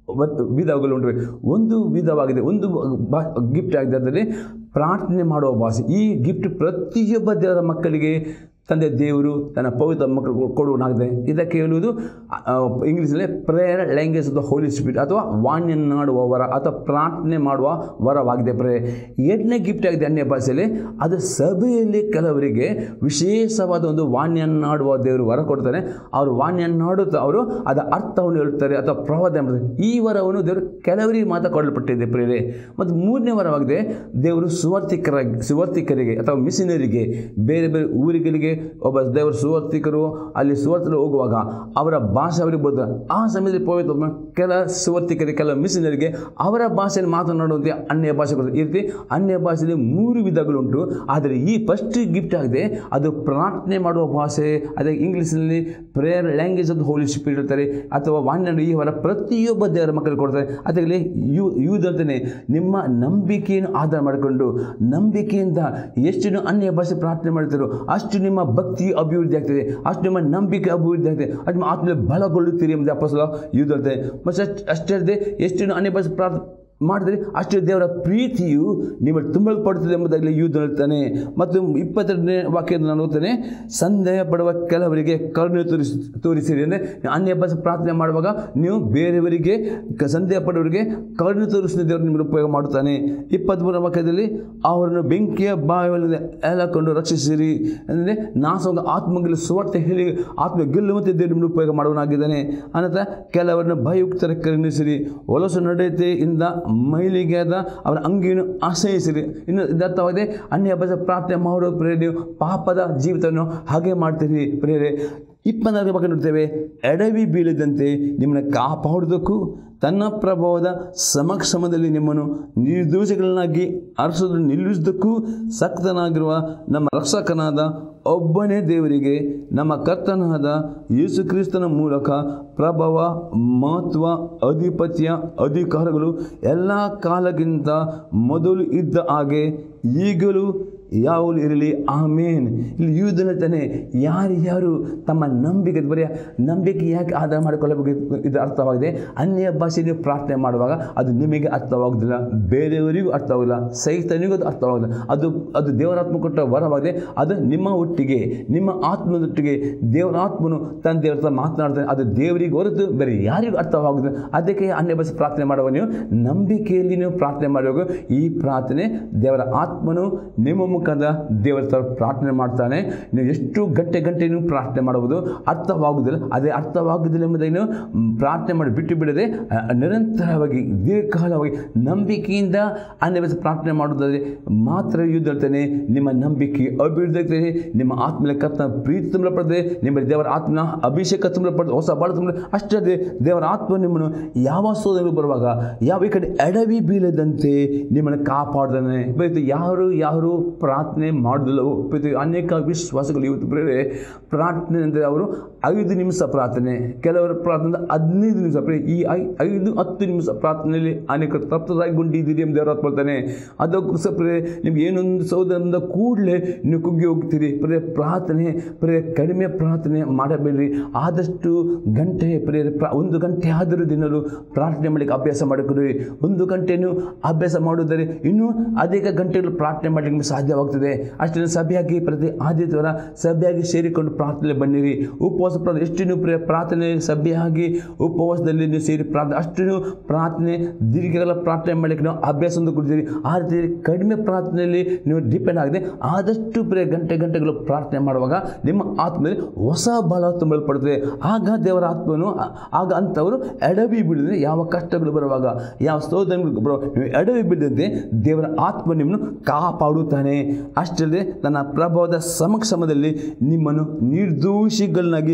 ವಿಧಗಳು ಉಂಟು. ಒಂದು ವಿಧವಾಗಿದೆ, ಒಂದು ಬಾ ಗಿಫ್ಟ್ ಆಗಿದೆ, ಅದರಲ್ಲಿ ಪ್ರಾರ್ಥನೆ ಮಾಡುವ ಭಾಷೆ. ಈ ಗಿಫ್ಟ್ ಪ್ರತಿಯೊಬ್ಬ ದೇವರ ಮಕ್ಕಳಿಗೆ ತಂದೆ ದೇವರು ತನ್ನ ಪವಿತ್ರ ಮಕ್ಕಳು ಕೊಡುವನಾಗಿದೆ. ಇದಕ್ಕೆ ಹೇಳುವುದು ಇಂಗ್ಲೀಷಲ್ಲಿ prayer language of the holy spirit ಅಥವಾ ವಾಣ್ಯನ್ನಾಡುವ ವರ ಅಥವಾ ಪ್ರಾರ್ಥನೆ ಮಾಡುವ ವರವಾಗಿದೆ. ಪ್ರೇ ಎರಡನೇ ಗಿಫ್ಟ್ ಆಗಿದೆ ಅನ್ಯ ಭಾಷೆಯಲ್ಲಿ. ಅದು ಸಭೆಯಲ್ಲಿ ಕೆಲವರಿಗೆ ವಿಶೇಷವಾದ ಒಂದು ವಾಣ್ಯನ್ನಾಡುವ ದೇವರು ವರ ಕೊಡ್ತಾನೆ. ಅವರು ವಾಣ್ಯನ್ನಾಡುತ್ತಾ ಅವರು ಅದರ ಅರ್ಥವನ್ನು ಹೇಳ್ತಾರೆ ಅಥವಾ ಪ್ರವಾದನೆ ಮಾಡ್ತಾರೆ. ಈ ವರವನ್ನು ದೇವರು ಕೆಲವರಿಗೆ ಮಾತ್ರ ಕೊಡಲ್ಪಟ್ಟಿದೆ ಪ್ರೇರೆ. ಮತ್ತು ಮೂರನೇ ವರವಾಗಿದೆ, ದೇವರು ಸುವರ್ತಿಕರ ಸುವರ್ತಿಕರಿಗೆ ಅಥವಾ ಮಿಷನರಿಗೆ, ಬೇರೆ ಬೇರೆ ಊರುಗಳಿಗೆ ಒಬ್ಬ ದೇವರ ಸುವರ್ತಿಕರು ಅಲ್ಲಿ ಸುವರ್ತಿಗೆ ಹೋಗುವಾಗ ಅವರ ಭಾಷೆ ಅವರಿಗೆ ಬರ್ತದೆ. ಆ ಸಮಯದಲ್ಲಿ ಪವಿತ್ರ ಕೆಲ ಸುವರ್ತಿಕರಿಗೆ, ಕೆಲ ಮಿಷನರಿಗೆ ಅವರ ಭಾಷೆಯಲ್ಲಿ ಮಾತನಾಡುವಂತೆ ಅನ್ಯ ಭಾಷೆ ಕೊಡ್ತಾರೆ. ಈ ರೀತಿ ಅನ್ಯ ಭಾಷೆಯಲ್ಲಿ ಮೂರು ವಿಧಗಳುಂಟು. ಆದರೆ ಈ ಫಸ್ಟ್ ಗಿಫ್ಟ್ ಆಗಿದೆ ಅದು ಪ್ರಾರ್ಥನೆ ಮಾಡುವ ಭಾಷೆ. ಅದೇ ಇಂಗ್ಲೀಷ್ನಲ್ಲಿ prayer language of holy spirit ಇರ್ತಾರೆ ಅಥವಾ ವಾಣ್ಯ. ಈ ವರ ಪ್ರತಿಯೊಬ್ಬ ದೇವರ ಮಕ್ಕಳಿಗೆ ಕೊಡ್ತಾರೆ. ಅದರಲ್ಲಿ ಯು ಯೂದಂತಾನೆ ನಿಮ್ಮ ನಂಬಿಕೆಯನ್ನು ಆಧಾರ ಮಾಡಿಕೊಂಡು ನಂಬಿಕೆಯಿಂದ ಎಷ್ಟು ಅನ್ಯ ಭಾಷೆ ಪ್ರಾರ್ಥನೆ ಮಾಡ್ತಾರೋ ಅಷ್ಟು ನಿಮ್ಮ ಭಕ್ತಿ ಅಭಿವೃದ್ಧಿ ಆಗ್ತದೆ, ಅಷ್ಟು ನಿಮ್ಮ ನಂಬಿಕೆ ಅಭಿವೃದ್ಧಿ ಆಗ್ತದೆ, ಅಷ್ಟು ನಿಮ್ಮ ಆತ್ಮ ಬಲಗೊಳ್ಳುತ್ತೀರಿ ಎಂಬುದು ಅಪೊಸ್ತಲ ಯೂದಂತೆ. ಮತ್ತು ಅಷ್ಟೇ ಅಲ್ಲದೆ ಎಷ್ಟು ಅನ್ಯ ಭಾಷೆ ಪ್ರಾರ್ಥನೆ ಮಾಡಿದ್ರೆ ಅಷ್ಟು ದೇವರ ಪ್ರೀತಿಯು ನಿಮಗೆ ತುಂಬಲ್ಪಡುತ್ತದೆ ಎಂಬುದಾಗಲಿ ಯೂದ ಹೇಳ್ತಾನೆ. ಮತ್ತು ಇಪ್ಪತ್ತೆರಡನೇ ವಾಕ್ಯದ ನಾನು ಓದ್ತಾನೆ, ಸಂದೇಹ ಪಡುವ ಕೆಲವರಿಗೆ ಕರುಣೆ ತೋರಿಸಿ ತೋರಿಸಿರಿ ಅಂದರೆ ಅನ್ಯ ಭಾಷೆ ಪ್ರಾರ್ಥನೆ ಮಾಡುವಾಗ ನೀವು ಬೇರೆಯವರಿಗೆ ಸಂದೇಹ ಪಡುವವರಿಗೆ ಕರುಣೆ ತೋರಿಸಿದ ದೇವರು ನಿಮಗೆ ಉಪಯೋಗ ಮಾಡುತ್ತಾನೆ. ಇಪ್ಪತ್ತ್ಮೂರನೇ ವಾಕ್ಯದಲ್ಲಿ ಅವರನ್ನು ಬೆಂಕಿಯ ಬಾಯಲ್ಲಿ ಎಳಕೊಂಡು ರಕ್ಷಿಸಿರಿ ಅಂದರೆ ನಾಸವಾಗ ಆತ್ಮಗೆಲ್ಲ ಸುವಾರ್ತೆ ಹೇಳಿ ಆತ್ಮ ಗೆಲ್ಲುವಂತೆ ದೇವರು ನಿಮಗೆ ಉಪಯೋಗ ಮಾಡುವನಾಗಿದ್ದಾನೆ. ಅನಂತರ ಕೆಲವರನ್ನು ಭಯಯುಕ್ತರ ಕರುಣಿಸಿರಿ, ಹೊಲಸು ನಡತೆಯಿಂದ ಮೈಲಿಗೆ ಆದ ಅವರ ಅಂಗಿಯನ್ನು ಆಶ್ರಯಿಸಿರಿ. ಇನ್ನು ಇದರ್ಥವಾಗಿದೆ ಅನ್ಯ ಭಾಷೆ ಪ್ರಾರ್ಥನೆ ಮಾಡೋ ಪ್ರೇರೆ ನೀವು ಪಾಪದ ಜೀವಿತವನ್ನು ಹಾಗೆ ಮಾಡ್ತೀರಿ ಪ್ರೇರೆ. ಇಪ್ಪತ್ನಾಲ್ಕು ಬಗ್ಗೆ ನೋಡ್ತೇವೆ, ಎಡವಿ ಬೀಳದಂತೆ ನಿಮ್ಮನ್ನು ಕಾಪಾಡುವುದಕ್ಕೂ ತನ್ನ ಪ್ರಭಾವದ ಸಮಕ್ಷಮದಲ್ಲಿ ನಿಮ್ಮನ್ನು ನಿರ್ದೋಷಗಳನ್ನಾಗಿ ಅರಸೋದನ್ನು ನಿಲ್ಲಿಸುವುದಕ್ಕೂ ಸಕ್ತನಾಗಿರುವ ನಮ್ಮ ರಕ್ಷಕನಾದ ಒಬ್ಬನೇ ದೇವರಿಗೆ ನಮ್ಮ ಕರ್ತನಾದ ಯೇಸು ಕ್ರಿಸ್ತನ ಮೂಲಕ ಪ್ರಭಾವ, ಮಹತ್ವ, ಅಧಿಪತ್ಯ, ಅಧಿಕಾರಗಳು ಎಲ್ಲ ಕಾಲಕ್ಕಿಂತ ಮೊದಲು ಇದ್ದ ಹಾಗೆ ಈಗಲೂ ಯಾವಾಗಲೂ ಇರಲಿ, ಆಮೇನ್. ಇಲ್ಲಿ ಯೂದನ ಹೇಳ್ತಾನೆ, ಯಾರು ಯಾರು ತಮ್ಮ ನಂಬಿಕೆ ಬರೆಯ ನಂಬಿಕೆ ಯಾಕೆ ಆಧಾರ ಮಾಡಿಕೊಳ್ಳಬೇಕು ಇದು ಅರ್ಥವಾಗಿದೆ. ಅನ್ಯ ಭಾಷೆ ನೀವು ಪ್ರಾರ್ಥನೆ ಮಾಡುವಾಗ ಅದು ನಿಮಗೆ ಅರ್ಥವಾಗುವುದಿಲ್ಲ, ಬೇರೆಯವರಿಗೂ ಅರ್ಥವಾಗಲ್ಲ, ಸೈತನಿಗೂ ಅದು ಅರ್ಥವಾಗಲ್ಲ. ಅದು ಅದು ದೇವರಾತ್ಮ ಕೊಟ್ಟ ವರವಾಗಿದೆ. ಅದು ನಿಮ್ಮ ಒಟ್ಟಿಗೆ ನಿಮ್ಮ ಆತ್ಮದೊಟ್ಟಿಗೆ ದೇವರ ಆತ್ಮನು ತನ್ನ ದೇವರ ಹತ್ರ ಮಾತನಾಡ್ತಾನೆ. ಅದು ದೇವರಿಗೆ ಹೊರತು ಬೇರೆ ಯಾರಿಗೂ ಅರ್ಥವಾಗುವುದಿಲ್ಲ. ಅದಕ್ಕೆ ಅನ್ಯ ಭಾಷೆ ಪ್ರಾರ್ಥನೆ ಮಾಡುವ ನೀವು ನಂಬಿಕೆಯಲ್ಲಿ ನೀವು ಪ್ರಾರ್ಥನೆ ಮಾಡುವಾಗ ಈ ಪ್ರಾರ್ಥನೆ ದೇವರ ಆತ್ಮನು ನಿಮ್ಮ ಮುಖದ ದೇವರ ಹತ್ರ ಪ್ರಾರ್ಥನೆ ಮಾಡ್ತಾನೆ. ನೀವು ಎಷ್ಟು ಗಂಟೆ ಗಂಟೆ ನೀವು ಪ್ರಾರ್ಥನೆ ಮಾಡುವುದು ಅರ್ಥವಾಗುವುದಿಲ್ಲ. ಅದೇ ಅರ್ಥವಾಗುವುದಿಲ್ಲ ಎಂಬುದನ್ನು ಪ್ರಾರ್ಥನೆ ಮಾಡಿ ಬಿಟ್ಟು ಬಿಡದೆ ನಿರಂತರವಾಗಿ ದೀರ್ಘಕಾಲವಾಗಿ ನಂಬಿಕೆಯಿಂದ ಅನ್ಯ ಭಾಷೆ ಪ್ರಾರ್ಥನೆ ಮಾಡುವುದಾದರೆ ಮಾತ್ರ ಯುದ್ಧ ಹೇಳ್ತಾನೆ ನಿಮ್ಮ ನಂಬಿಕೆ ಅಭಿವೃದ್ಧಿ ಆಗ್ತದೆ, ನಿಮ್ಮ ಆತ್ಮೀಯ ಕರ್ತನ ಪ್ರೀತಿ ತುಂಬಲ್ಪಡ್ತದೆ, ನಿಮ್ಮ ದೇವರ ಆತ್ಮನ ಅಭಿಷೇಕ ತುಂಬಲ್ಪಡ್ತದೆ, ಹೊಸ ಬಾಳ ತುಂಬ. ಅಷ್ಟೇ ದೇವರ ಆತ್ಮ ನಿಮ್ಮನ್ನು ಯಾವ ಸೋದನೆಗಳು ಬರುವಾಗ ಯಾವ ಈ ಕಡೆ ಎಡವಿ ಬೀಳದಂತೆ ನಿಮ್ಮನ್ನು ಕಾಪಾಡ್ತಾನೆ. ಯಾರು ಯಾರು ಪ್ರಾರ್ಥನೆ ಮಾಡೋದಿಲ್ಲವೋ ಅನೇಕ ವಿಶ್ವಾಸಗಳು ಇವತ್ತು ಬೇರೆ ಪ್ರಾರ್ಥನೆ ಅಂದರೆ ಅವರು ಐದು ನಿಮಿಷ ಪ್ರಾರ್ಥನೆ, ಕೆಲವರ ಪ್ರಾರ್ಥನೆ ಹದಿನೈದು ನಿಮಿಷ ಪ್ರೇ ಈ ಐ ಐದು ಹತ್ತು ನಿಮಿಷ ಪ್ರಾರ್ಥನೆಯಲ್ಲಿ ಅನೇಕ ತಪ್ತರಾಗಿಕೊಂಡಿದ್ದೀರಿ ಎಂದು ದೇವರ ಬರ್ತಾನೆ. ಅದಕ್ಕೋಸ್ಕರ ಪ್ರೇ ನಿಮ್ಗೆ ಏನೊಂದು ಸೌದರಿಂದ ಕೂಡಲೇ ನೀವು ಕುಗ್ಗಿ ಹೋಗ್ತೀರಿ. ಪ್ರೇ ಪ್ರಾರ್ಥನೆ ಪ್ರೇ ಕಡಿಮೆ ಪ್ರಾರ್ಥನೆ ಮಾಡಬೇಡ್ರಿ. ಆದಷ್ಟು ಗಂಟೆ ಪ್ರೇ ಒಂದು ಗಂಟೆ ಆದರೂ ದಿನಲು ಪ್ರಾರ್ಥನೆ ಮಾಡಲಿಕ್ಕೆ ಅಭ್ಯಾಸ ಮಾಡಿಕೊಡ್ರಿ. ಒಂದು ಗಂಟೆನೂ ಅಭ್ಯಾಸ ಮಾಡುವುದರೆ ಇನ್ನೂ ಅಧಿಕ ಗಂಟೆಗಳು ಪ್ರಾರ್ಥನೆ ಮಾಡಲಿಕ್ಕೆ ಸಾಧ್ಯವಾಗ್ತದೆ. ಅಷ್ಟೇ ಸಭೆಯಾಗಿ ಪ್ರತಿ ಆದಿತ್ಯವಾರ ಸಭೆಯಾಗಿ ಸೇರಿಕೊಂಡು ಪ್ರಾರ್ಥನೆ ಬನ್ನಿರಿ. ಉಪವಾಸ ಎಷ್ಟು ನೀವು ಪ್ರಾರ್ಥನೆ ಸಭೆಯಾಗಿ ಉಪವಾಸದಲ್ಲಿ ನೀವು ಸೇರಿ ಪ್ರಾರ್ಥನೆ ಅಷ್ಟು ನೀವು ಪ್ರಾರ್ಥನೆ ದೀರ್ಘಕಾಲ ಪ್ರಾರ್ಥನೆ ಮಾಡಲಿಕ್ಕೆ ನಾವು ಅಭ್ಯಾಸ ಒಂದು ಕೊಡ್ತೀರಿ. ಆ ರೀತಿ ಕಡಿಮೆ ಪ್ರಾರ್ಥನೆಯಲ್ಲಿ ನೀವು ಡಿಪೆಂಡ್ ಆಗದೆ ಆದಷ್ಟು ಪ್ರೇ ಗಂಟೆ ಗಂಟೆಗಳು ಪ್ರಾರ್ಥನೆ ಮಾಡುವಾಗ ನಿಮ್ಮ ಆತ್ಮದಲ್ಲಿ ಹೊಸ ಬಲ ತುಂಬಲ್ಪಡುತ್ತದೆ. ಆಗ ದೇವರ ಆತ್ಮನು ಆಗ ಅಂಥವರು ಎಡವಿ ಬೀಳಿದ್ರೆ ಯಾವ ಕಷ್ಟಗಳು ಬರುವಾಗ ಯಾವ ಸ್ತೋತ್ರಗಳು ಬರುವಾಗ ನೀವು ಎಡವಿ ಬೀಳದಂತೆ ದೇವರ ಆತ್ಮ ನಿಮ್ಮನ್ನು ಕಾಪಾಡುತ್ತಾನೆ. ಅಷ್ಟಲ್ಲದೆ ತನ್ನ ಪ್ರಭಾವದ ಸಮಕ್ಷಮದಲ್ಲಿ ನಿಮ್ಮನ್ನು ನಿರ್ದೋಷಿಗಳನ್ನಾಗಿ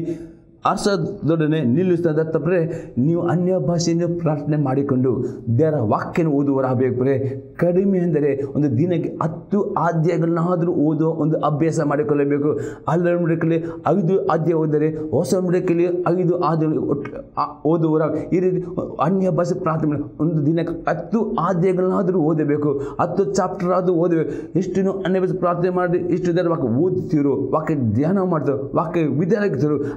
ಅರ್ಸದೊಡನೆ ನಿಲ್ಲಿಸಿದ ತಪ್ಪರೆ ನೀವು ಅನ್ಯ ಭಾಷೆಯನ್ನು ಪ್ರಾರ್ಥನೆ ಮಾಡಿಕೊಂಡು ದೇವರ ವಾಕ್ಯನ ಓದುವರಾಗಬೇಕು. ಪ್ರೇ ಕಡಿಮೆ ಅಂದರೆ ಒಂದು ದಿನಕ್ಕೆ ಹತ್ತು ಅಧ್ಯಾಯಗಳನ್ನಾದರೂ ಓದುವ ಒಂದು ಅಭ್ಯಾಸ ಮಾಡಿಕೊಳ್ಳಬೇಕು. ಹಳೆಯ ಮುಡಿಕಲ್ಲಿ ಐದು ಅಧ್ಯಾಯ ಓದಿದರೆ ಹೊಸ ಮುಡಿಕಲ್ಲಿ ಐದು ಅಧ್ಯಾಯ ಓದುವರ ಈ ರೀತಿ ಅನ್ಯ ಭಾಷೆ ಪ್ರಾರ್ಥನೆ ಒಂದು ದಿನಕ್ಕೆ ಹತ್ತು ಅಧ್ಯಾಯಗಳನ್ನಾದರೂ ಓದಬೇಕು, ಹತ್ತು ಚಾಪ್ಟರ್ ಆದರೂ ಓದಬೇಕು. ಎಷ್ಟು ನೀವು ಅನ್ಯ ಭಾಷೆ ಪ್ರಾರ್ಥನೆ ಮಾಡಿ ಇಷ್ಟು ದೇವರ ವಾಕ್ಯ ಓದ್ತಿರೋ, ವಾಕ್ಯ ಧ್ಯಾನ ಮಾಡ್ತೀರೋ, ವಾಕ್ಯ ವಿದ್ಯಾರ್ಥಿರು ಆಗ ಪವಿತ್ರ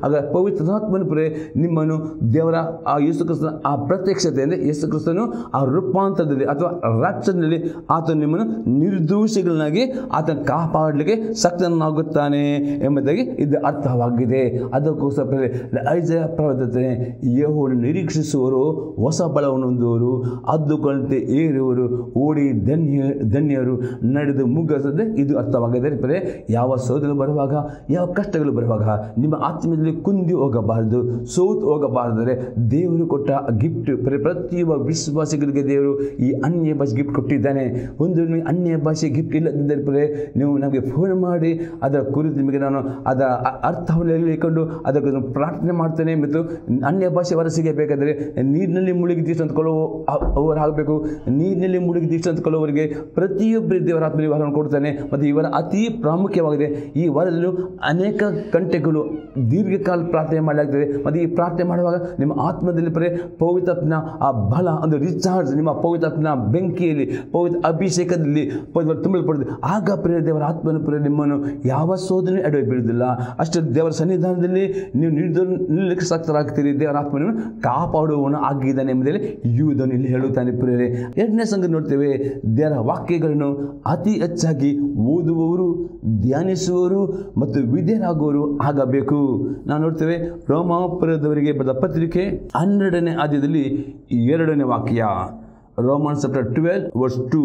ಪವಿತ್ರಾತ್ಮನ ಪ್ರೇ ನಿಮ್ಮನ್ನು ದೇವರ ಆ ಯೇಸು ಕ್ರಿಸ್ತನ ಆ ಪ್ರತ್ಯಕ್ಷತೆ ಅಂದರೆ ಯೇಸು ಕ್ರಿಸ್ತನು ಆ ರೂಪಾಂತರದಲ್ಲಿ ಅಥವಾ ರಾಕ್ಷಸನಲ್ಲಿ ಆತನು ನಿಮ್ಮನ್ನು ನಿರ್ದೋಷಿಗಳನ್ನಾಗಿ ಆತನ ಕಾಪಾಡಲಿಕ್ಕೆ ಶಕ್ತನಾಗುತ್ತಾನೆ ಎಂಬುದಾಗಿ ಇದು ಅರ್ಥವಾಗಿದೆ. ಅದಕ್ಕೋಸ್ಕರ ಐಜಯ ಪ್ರವರ್ತನೆ ಯೆಹೋವನು ನಿರೀಕ್ಷಿಸುವವರು ಹೊಸ ಬಲವನ್ನು ಹೊಂದುವರು, ಹದ್ದುಗಳಂತೆ ಏರುವರು, ಓಡಿ ಧನ್ಯ ಧನ್ಯರು, ನಡೆದು ಮುಗ್ಗಸದೆ ಇದು ಅರ್ಥವಾಗಿದೆ. ಬರೇ ಯಾವ ಸೋದಲು ಬರುವಾಗ ಯಾವ ಕಷ್ಟಗಳು ಬರುವಾಗ ನಿಮ್ಮ ಆತ್ಮದಲ್ಲಿ ಕುಂದಿ ಹೋಗಬಾರದು, ಸೋತು ಹೋಗಬಾರದರೆ ದೇವರು ಕೊಟ್ಟ ಗಿಫ್ಟ್ ಪ್ರತಿಯೊಬ್ಬ ವಿಶ್ವಾಸಿಗಳಿಗೆ ದೇವರು ಈ ಅನ್ಯ ಭಾಷೆ ಗಿಫ್ಟ್ ಕೊಟ್ಟಿದ್ದಾನೆ. ಒಂದು ನಿಮಗೆ ಅನ್ಯ ಭಾಷೆ ಗಿಫ್ಟ್ ಇಲ್ಲದಿದ್ದರೆ ನೀವು ನಮಗೆ ಫೋನ್ ಮಾಡಿ ಅದರ ಕುರಿತು ನಿಮಗೆ ನಾನು ಅದರ ಅರ್ಥವನ್ನು ಹೇಳಿಕೊಂಡು ಅದಕ್ಕೆ ಪ್ರಾರ್ಥನೆ ಮಾಡ್ತೇನೆ. ಮತ್ತು ಅನ್ಯ ಭಾಷೆ ವರ ಸಿಗಬೇಕಾದರೆ ನೀರಿನಲ್ಲಿ ಮುಳುಗಿ ದೀಕ್ಷ ಅಂದ್ಕೊಳ್ಳುವ ಅವರು ಆಗಬೇಕು. ನೀರಿನಲ್ಲಿ ಮುಳುಗಿ ದೀಕ್ಷ ಅಂದ್ಕೊಳ್ಳುವವರಿಗೆ ಪ್ರತಿಯೊಬ್ಬರು ದೇವರ ಆತ್ಮದಲ್ಲಿ ವರವನ್ನು ಕೊಡ್ತಾನೆ. ಮತ್ತು ಈ ವರ ಅತಿ ಪ್ರಾಮುಖ್ಯವಾಗಿದೆ. ಈ ವರದಲ್ಲೂ ಅನೇಕ ಗಂಟೆಗಳು ದೀರ್ಘಕಾಲ ಪ್ರಾರ್ಥನೆ ಮಾಡಲಾಗ್ತದೆ. ಮತ್ತು ಈ ಪ್ರಾರ್ಥನೆ ಮಾಡುವಾಗ ನಿಮ್ಮ ಆತ್ಮದಲ್ಲಿ ಬರೀ ಪವಿತ್ರಾತ್ಮನ ಆ ಬಲ ಒಂದು ರಿಚಾರ್ಜ್, ನಿಮ್ಮ ಪವಿತ್ರಾತ್ಮನ ಬೆಂಕಿಯಲ್ಲಿ ಪವಿತ್ರ ಅಭಿಷೇಕದಲ್ಲಿ ತುಂಬಲ್ಪಡುತ್ತೆ. ಆಗ ಪ್ರಿಯ ದೇವರ ಆತ್ಮನ ಪ್ರಿಯ ನಿಮ್ಮನ್ನು ಯಾವ ಸೋದನೆ ಅಡುಗೆ ಬೀಳುವುದಿಲ್ಲ. ಅಷ್ಟು ದೇವರ ಸನ್ನಿಧಾನದಲ್ಲಿ ನೀವು ನಿರ್ದ ನಿಲ್ಲಕ್ಕೆ ಶಕ್ತರಾಗ್ತೀರಿ. ದೇವರ ಆತ್ಮನನ್ನು ಕಾಪಾಡುವವನು ಆಗಿದ್ದಾನೆ ಎಂಬುದರಲ್ಲಿ ಯೂದನು ಇಲ್ಲಿ ಹೇಳುತ್ತಾನೆ. ಪ್ರಿಯರೇ, ಎರಡನೇ ಸಂಗತಿ ನೋಡ್ತೇವೆ, ದೇವರ ವಾಕ್ಯಗಳನ್ನು ಅತಿ ಹೆಚ್ಚಾಗಿ ಓದುವವರು, ಧ್ಯಾನಿಸುವವರು ಮತ್ತು ವಿಧೇಯರಾಗುವವರು ಆಗಬೇಕು. ನಾವು ನೋಡ್ತೇವೆ ರೋಮಾಪುರದವರಿಗೆ ಬರೆದ ಪತ್ರಿಕೆ ಹನ್ನೆರಡನೇ ಅಧ್ಯಾಯದಲ್ಲಿ ಎರಡನೇ ವಾಕ್ಯ, Romans chapter twelve verse two,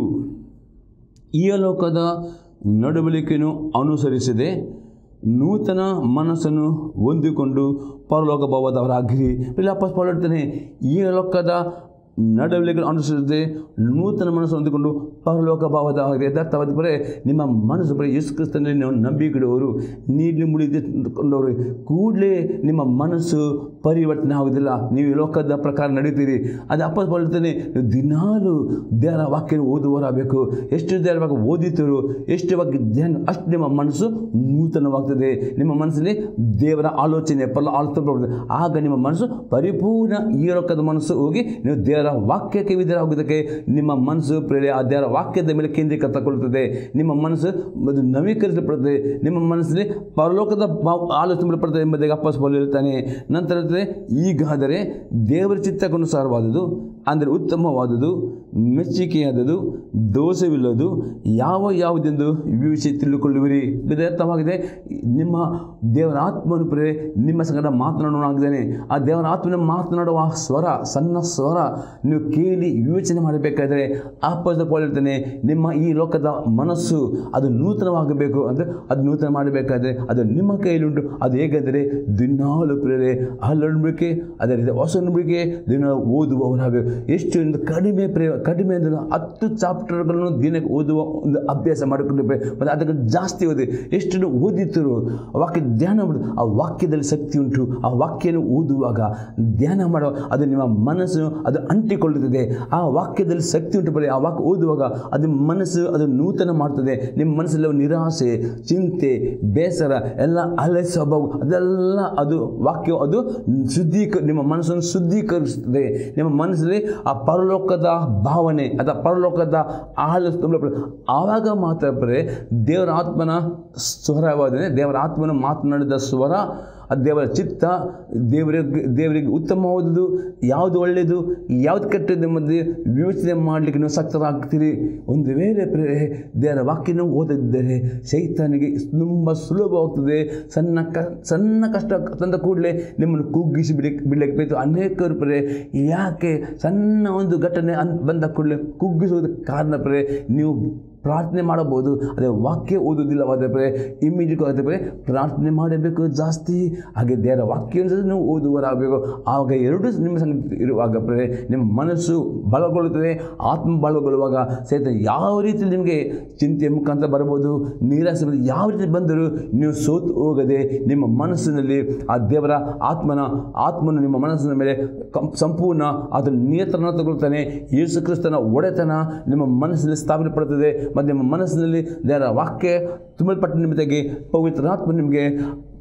ಈ ಲೋಕದ ನಡವಳಿಕೆಯನ್ನು ಅನುಸರಿಸದೆ ನೂತನ ಮನಸ್ಸನ್ನು ಹೊಂದಿಕೊಂಡು ಪರಲೋಕ ಭಾವದವರಾಗಿರಿ. ಅಪೊಸ್ತಲನು ಹೇಳ್ತಾನೆ, ಈ ಲೋಕದ ನಡವಳಿಕೆಯನ್ನು ಅನುಸರಿಸದೆ ನೂತನ ಮನಸ್ಸು ಹೊಂದಿಕೊಂಡು ಪರಲೋಕ ಭಾವದವರಾಗಿರಿ. ಯಥಾರ್ಥವಾದ ಬರೇ ನಿಮ್ಮ ಮನಸ್ಸು ಬರೀ ಯೇಸು ಕ್ರಿಸ್ತನಲ್ಲಿ ನೀವು ನಂಬಿಕೆಯಿಡುವವರು, ನೀರು ಮುಳಿದುಕೊಂಡವರು ಕೂಡಲೇ ನಿಮ್ಮ ಮನಸ್ಸು ಪರಿವರ್ತನೆ ಆಗುವುದಿಲ್ಲ. ನೀವು ಈ ಲೋಕದ ಪ್ರಕಾರ ನಡೀತೀರಿ. ಅದು ಅಪೊಸ್ತಲನು ಹೇಳ್ತಾನೆ, ದಿನಾಲು ದೇವರ ವಾಕ್ಯ ಓದುವರಾಗಬೇಕು. ಎಷ್ಟು ದೇವರ ವಾಕ್ಯ ಓದಿತೀರೋ, ಎಷ್ಟು ವಾಕ್ಯ ಧ್ಯಾನ, ಅಷ್ಟು ನಿಮ್ಮ ಮನಸ್ಸು ನೂತನವಾಗ್ತದೆ. ನಿಮ್ಮ ಮನಸ್ಸಲ್ಲಿ ದೇವರ ಆಲೋಚನೆ ಪರ ಆಲೋಚನೆ, ಆಗ ನಿಮ್ಮ ಮನಸ್ಸು ಪರಿಪೂರ್ಣ ಈ ಲೋಕದ ಮನಸ್ಸು ಹೋಗಿ ನೀವು ದೇವರ ವಾಕ್ಯಕ್ಕೆ ವಿಧೇಯರಾಗುವುದಕ್ಕೆ ನಿಮ್ಮ ಮನಸ್ಸು ಪ್ರೇರೆ ಆ ದೇವರ ವಾಕ್ಯದ ಮೇಲೆ ಕೇಂದ್ರೀಕರಿಸಿಕೊಳ್ಳುತ್ತದೆ. ನಿಮ್ಮ ಮನಸ್ಸು ಅದು ನವೀಕರಿಸಲ್ಪಡುತ್ತದೆ. ನಿಮ್ಮ ಮನಸ್ಸಲ್ಲಿ ಪರಲೋಕದ ಆಲೋಚನೆ ಪಡುತ್ತದೆ ಎಂಬುದಾಗಿ ಅಪೊಸ್ತಲನು ಹೇಳ್ತಾನೆ. ನಂತರ ಈಗಾದರೆ ದೇವರ ಚಿತ್ತಕ್ಕನುಸಾರವಾದುದು ಅಂದರೆ ಉತ್ತಮವಾದುದು, ಮೆಚ್ಚುಗೆಯಾದದು, ದೋಷವಿಲ್ಲದು ಯಾವ ಯಾವುದೆಂದು ವಿವೇಚಿಸಿ ತಿಳಿದುಕೊಳ್ಳುವಿರಿ. ವಿಧೇಯತ್ವವಾಗಿದೆ. ನಿಮ್ಮ ದೇವರ ಆತ್ಮನು ಪ್ರೇರೆ ನಿಮ್ಮ ಸಂಗಡ ಮಾತನಾಡುವನಾಗಿದ್ದಾನೆ. ಆ ದೇವರ ಆತ್ಮನ ಮಾತನಾಡುವ ಸ್ವರ, ಸಣ್ಣ ಸ್ವರ ನೀವು ಕೇಳಿ ವಿವೇಚನೆ ಮಾಡಬೇಕಾದರೆ ಅಪೊಸ್ತಲನು ಪೌಲನು ಹೇಳ್ತಾನೆ, ನಿಮ್ಮ ಈ ಲೋಕದ ಮನಸ್ಸು ಅದು ನೂತನವಾಗಬೇಕು. ಅಂದರೆ ಅದು ನೂತನ ಮಾಡಬೇಕಾದ್ರೆ ಅದು ನಿಮ್ಮ ಕೈಯಲ್ಲುಂಟು. ಅದು ಹೇಗೆಂದರೆ ದಿನಾಲು ಪ್ರೇರೆ ಹಲ್ಲೊಂಬಿಕೆ, ಅದೇ ರೀತಿ ಹೊಸ ನಂಬಿಕೆ ದಿನ ಓದುವವರಾಗಬೇಕು. ಎಷ್ಟು ಒಂದು ಕಡಿಮೆ ಪ್ರೇ ಕಡಿಮೆ ಅಂದರೆ ಹತ್ತು ಚಾಪ್ಟರ್ಗಳನ್ನು ದಿನಕ್ಕೆ ಓದುವ ಒಂದು ಅಭ್ಯಾಸ ಮಾಡಿಕೊಂಡಿರ್ಬೇಕು. ಮತ್ತು ಅದಕ್ಕೆ ಜಾಸ್ತಿ ಓದಿ ಎಷ್ಟು ಓದಿದ್ರು ವಾಕ್ಯ ಧ್ಯಾನ ಮಾಡೋದು, ಆ ವಾಕ್ಯದಲ್ಲಿ ಶಕ್ತಿ ಉಂಟು. ಆ ವಾಕ್ಯನ ಓದುವಾಗ ಧ್ಯಾನ ಮಾಡುವಾಗ ಅದು ನಿಮ್ಮ ಮನಸ್ಸು ಅದು ಅಂಟಿಕೊಳ್ಳುತ್ತದೆ. ಆ ವಾಕ್ಯದಲ್ಲಿ ಶಕ್ತಿ ಉಂಟು. ಬರೀ ಆ ವಾಕ್ಯ ಓದುವಾಗ ಅದು ಮನಸ್ಸು ಅದು ನೂತನ ಮಾಡ್ತದೆ. ನಿಮ್ಮ ಮನಸ್ಸಲ್ಲಿ ನಿರಾಸೆ, ಚಿಂತೆ, ಬೇಸರ ಎಲ್ಲ ಅಲೆ ಸ್ವಭಾವ ಅದೆಲ್ಲ ಅದು ವಾಕ್ಯ ಅದು ಶುದ್ಧೀಕ ನಿಮ್ಮ ಮನಸ್ಸನ್ನು ಶುದ್ಧೀಕರಿಸುತ್ತದೆ. ನಿಮ್ಮ ಮನಸ್ಸಲ್ಲಿ ಆ ಪರಲೋಕದ ಭಾವನೆ ಅಥವಾ ಪರಲೋಕದ ಆಲೋಚನೆ ಆವಾಗ ಮಾತ್ರ ಬರೇ ದೇವರ ಆತ್ಮನ ಸ್ವರವಾದರೆ ದೇವರ ಆತ್ಮನ ಮಾತನಾಡಿದ ಸ್ವರ, ಅದು ದೇವರ ಚಿತ್ತ, ದೇವರಿಗೆ ದೇವರಿಗೆ ಉತ್ತಮವಾದುದು ಯಾವುದು ಒಳ್ಳೆಯದು ಯಾವುದು ಕೆಟ್ಟದ್ದು ಎಂಬುದು ವಿವೇಚನೆ ಮಾಡಲಿಕ್ಕೆ ನೀವು ಶಕ್ತರಾಗ್ತೀರಿ. ಒಂದು ವೇಳೆ ಪ್ರೇರೆ ದೇವರ ವಾಕ್ಯನ ಓದದಿದ್ದರೆ ಸೈತಾನಿಗೆ ತುಂಬ ಸುಲಭವಾಗ್ತದೆ. ಸಣ್ಣ ಕ ಸಣ್ಣ ಕಷ್ಟ ತಂದ ಕೂಡಲೇ ನಿಮ್ಮನ್ನು ಕುಗ್ಗಿಸಿ ಬಿಡಿ ಬಿಡಲಿಕ್ಕೆ ಬೇಕು. ಅನೇಕರು ಪ್ರೇರೆ ಯಾಕೆ ಸಣ್ಣ ಒಂದು ಘಟನೆ ಅನ್ ಬಂದ ಕೂಡಲೇ ಕುಗ್ಗಿಸುವುದಕ್ಕೆ ಕಾರಣ ಪ್ರೇರೆ ನೀವು ಪ್ರಾರ್ಥನೆ ಮಾಡಬಹುದು. ಅದೇ ವಾಕ್ಯ ಓದುವುದಿಲ್ಲವಾದ ಪ್ರೇರೆ ಇಮ್ಮಿಡಿಯೇಟ್ ಆದ ಪ್ರೇರೆ ಪ್ರಾರ್ಥನೆ ಮಾಡಬೇಕು ಜಾಸ್ತಿ. ಹಾಗೆ ದೇವರ ವಾಕ್ಯ ನೀವು ಓದುವರಾಗಬೇಕು. ಆವಾಗ ಎರಡು ನಿಮ್ಮ ಸಂಗತಿ ಇರುವಾಗ ಪ್ರೇರೆ ನಿಮ್ಮ ಮನಸ್ಸು ಬಲಗೊಳ್ಳುತ್ತದೆ. ಆತ್ಮ ಬಲಗೊಳ್ಳುವಾಗ ಸಹಿತ ಯಾವ ರೀತಿ ನಿಮಗೆ ಚಿಂತೆ ಮುಖಾಂತರ ಬರ್ಬೋದು, ನಿರಾಸೆ ಯಾವ ರೀತಿ ಬಂದರೂ ನೀವು ಸೋತು ಹೋಗದೆ ನಿಮ್ಮ ಮನಸ್ಸಿನಲ್ಲಿ ಆ ದೇವರ ಆತ್ಮನ ಆತ್ಮನು ನಿಮ್ಮ ಮನಸ್ಸಿನ ಮೇಲೆ ಸಂಪೂರ್ಣ ಅದನ್ನು ನಿಯಂತ್ರಣ ತಗೊಳ್ತಾನೆ. ಯೇಸು ಕ್ರಿಸ್ತನ ಒಡೆತನ ನಿಮ್ಮ ಮನಸ್ಸಿನಲ್ಲಿ ಸ್ಥಾಪನೆ ಪಡುತ್ತದೆ. ಮತ್ತು ನಿಮ್ಮ ಮನಸ್ಸಿನಲ್ಲಿ ದೇವರ ವಾಕ್ಯ ತುಂಬಲ್ಪಟ್ಟ ನಿಮಿತ್ತಾಗಿ ಪವಿತ್ರಾತ್ಮ ನಿಮಗೆ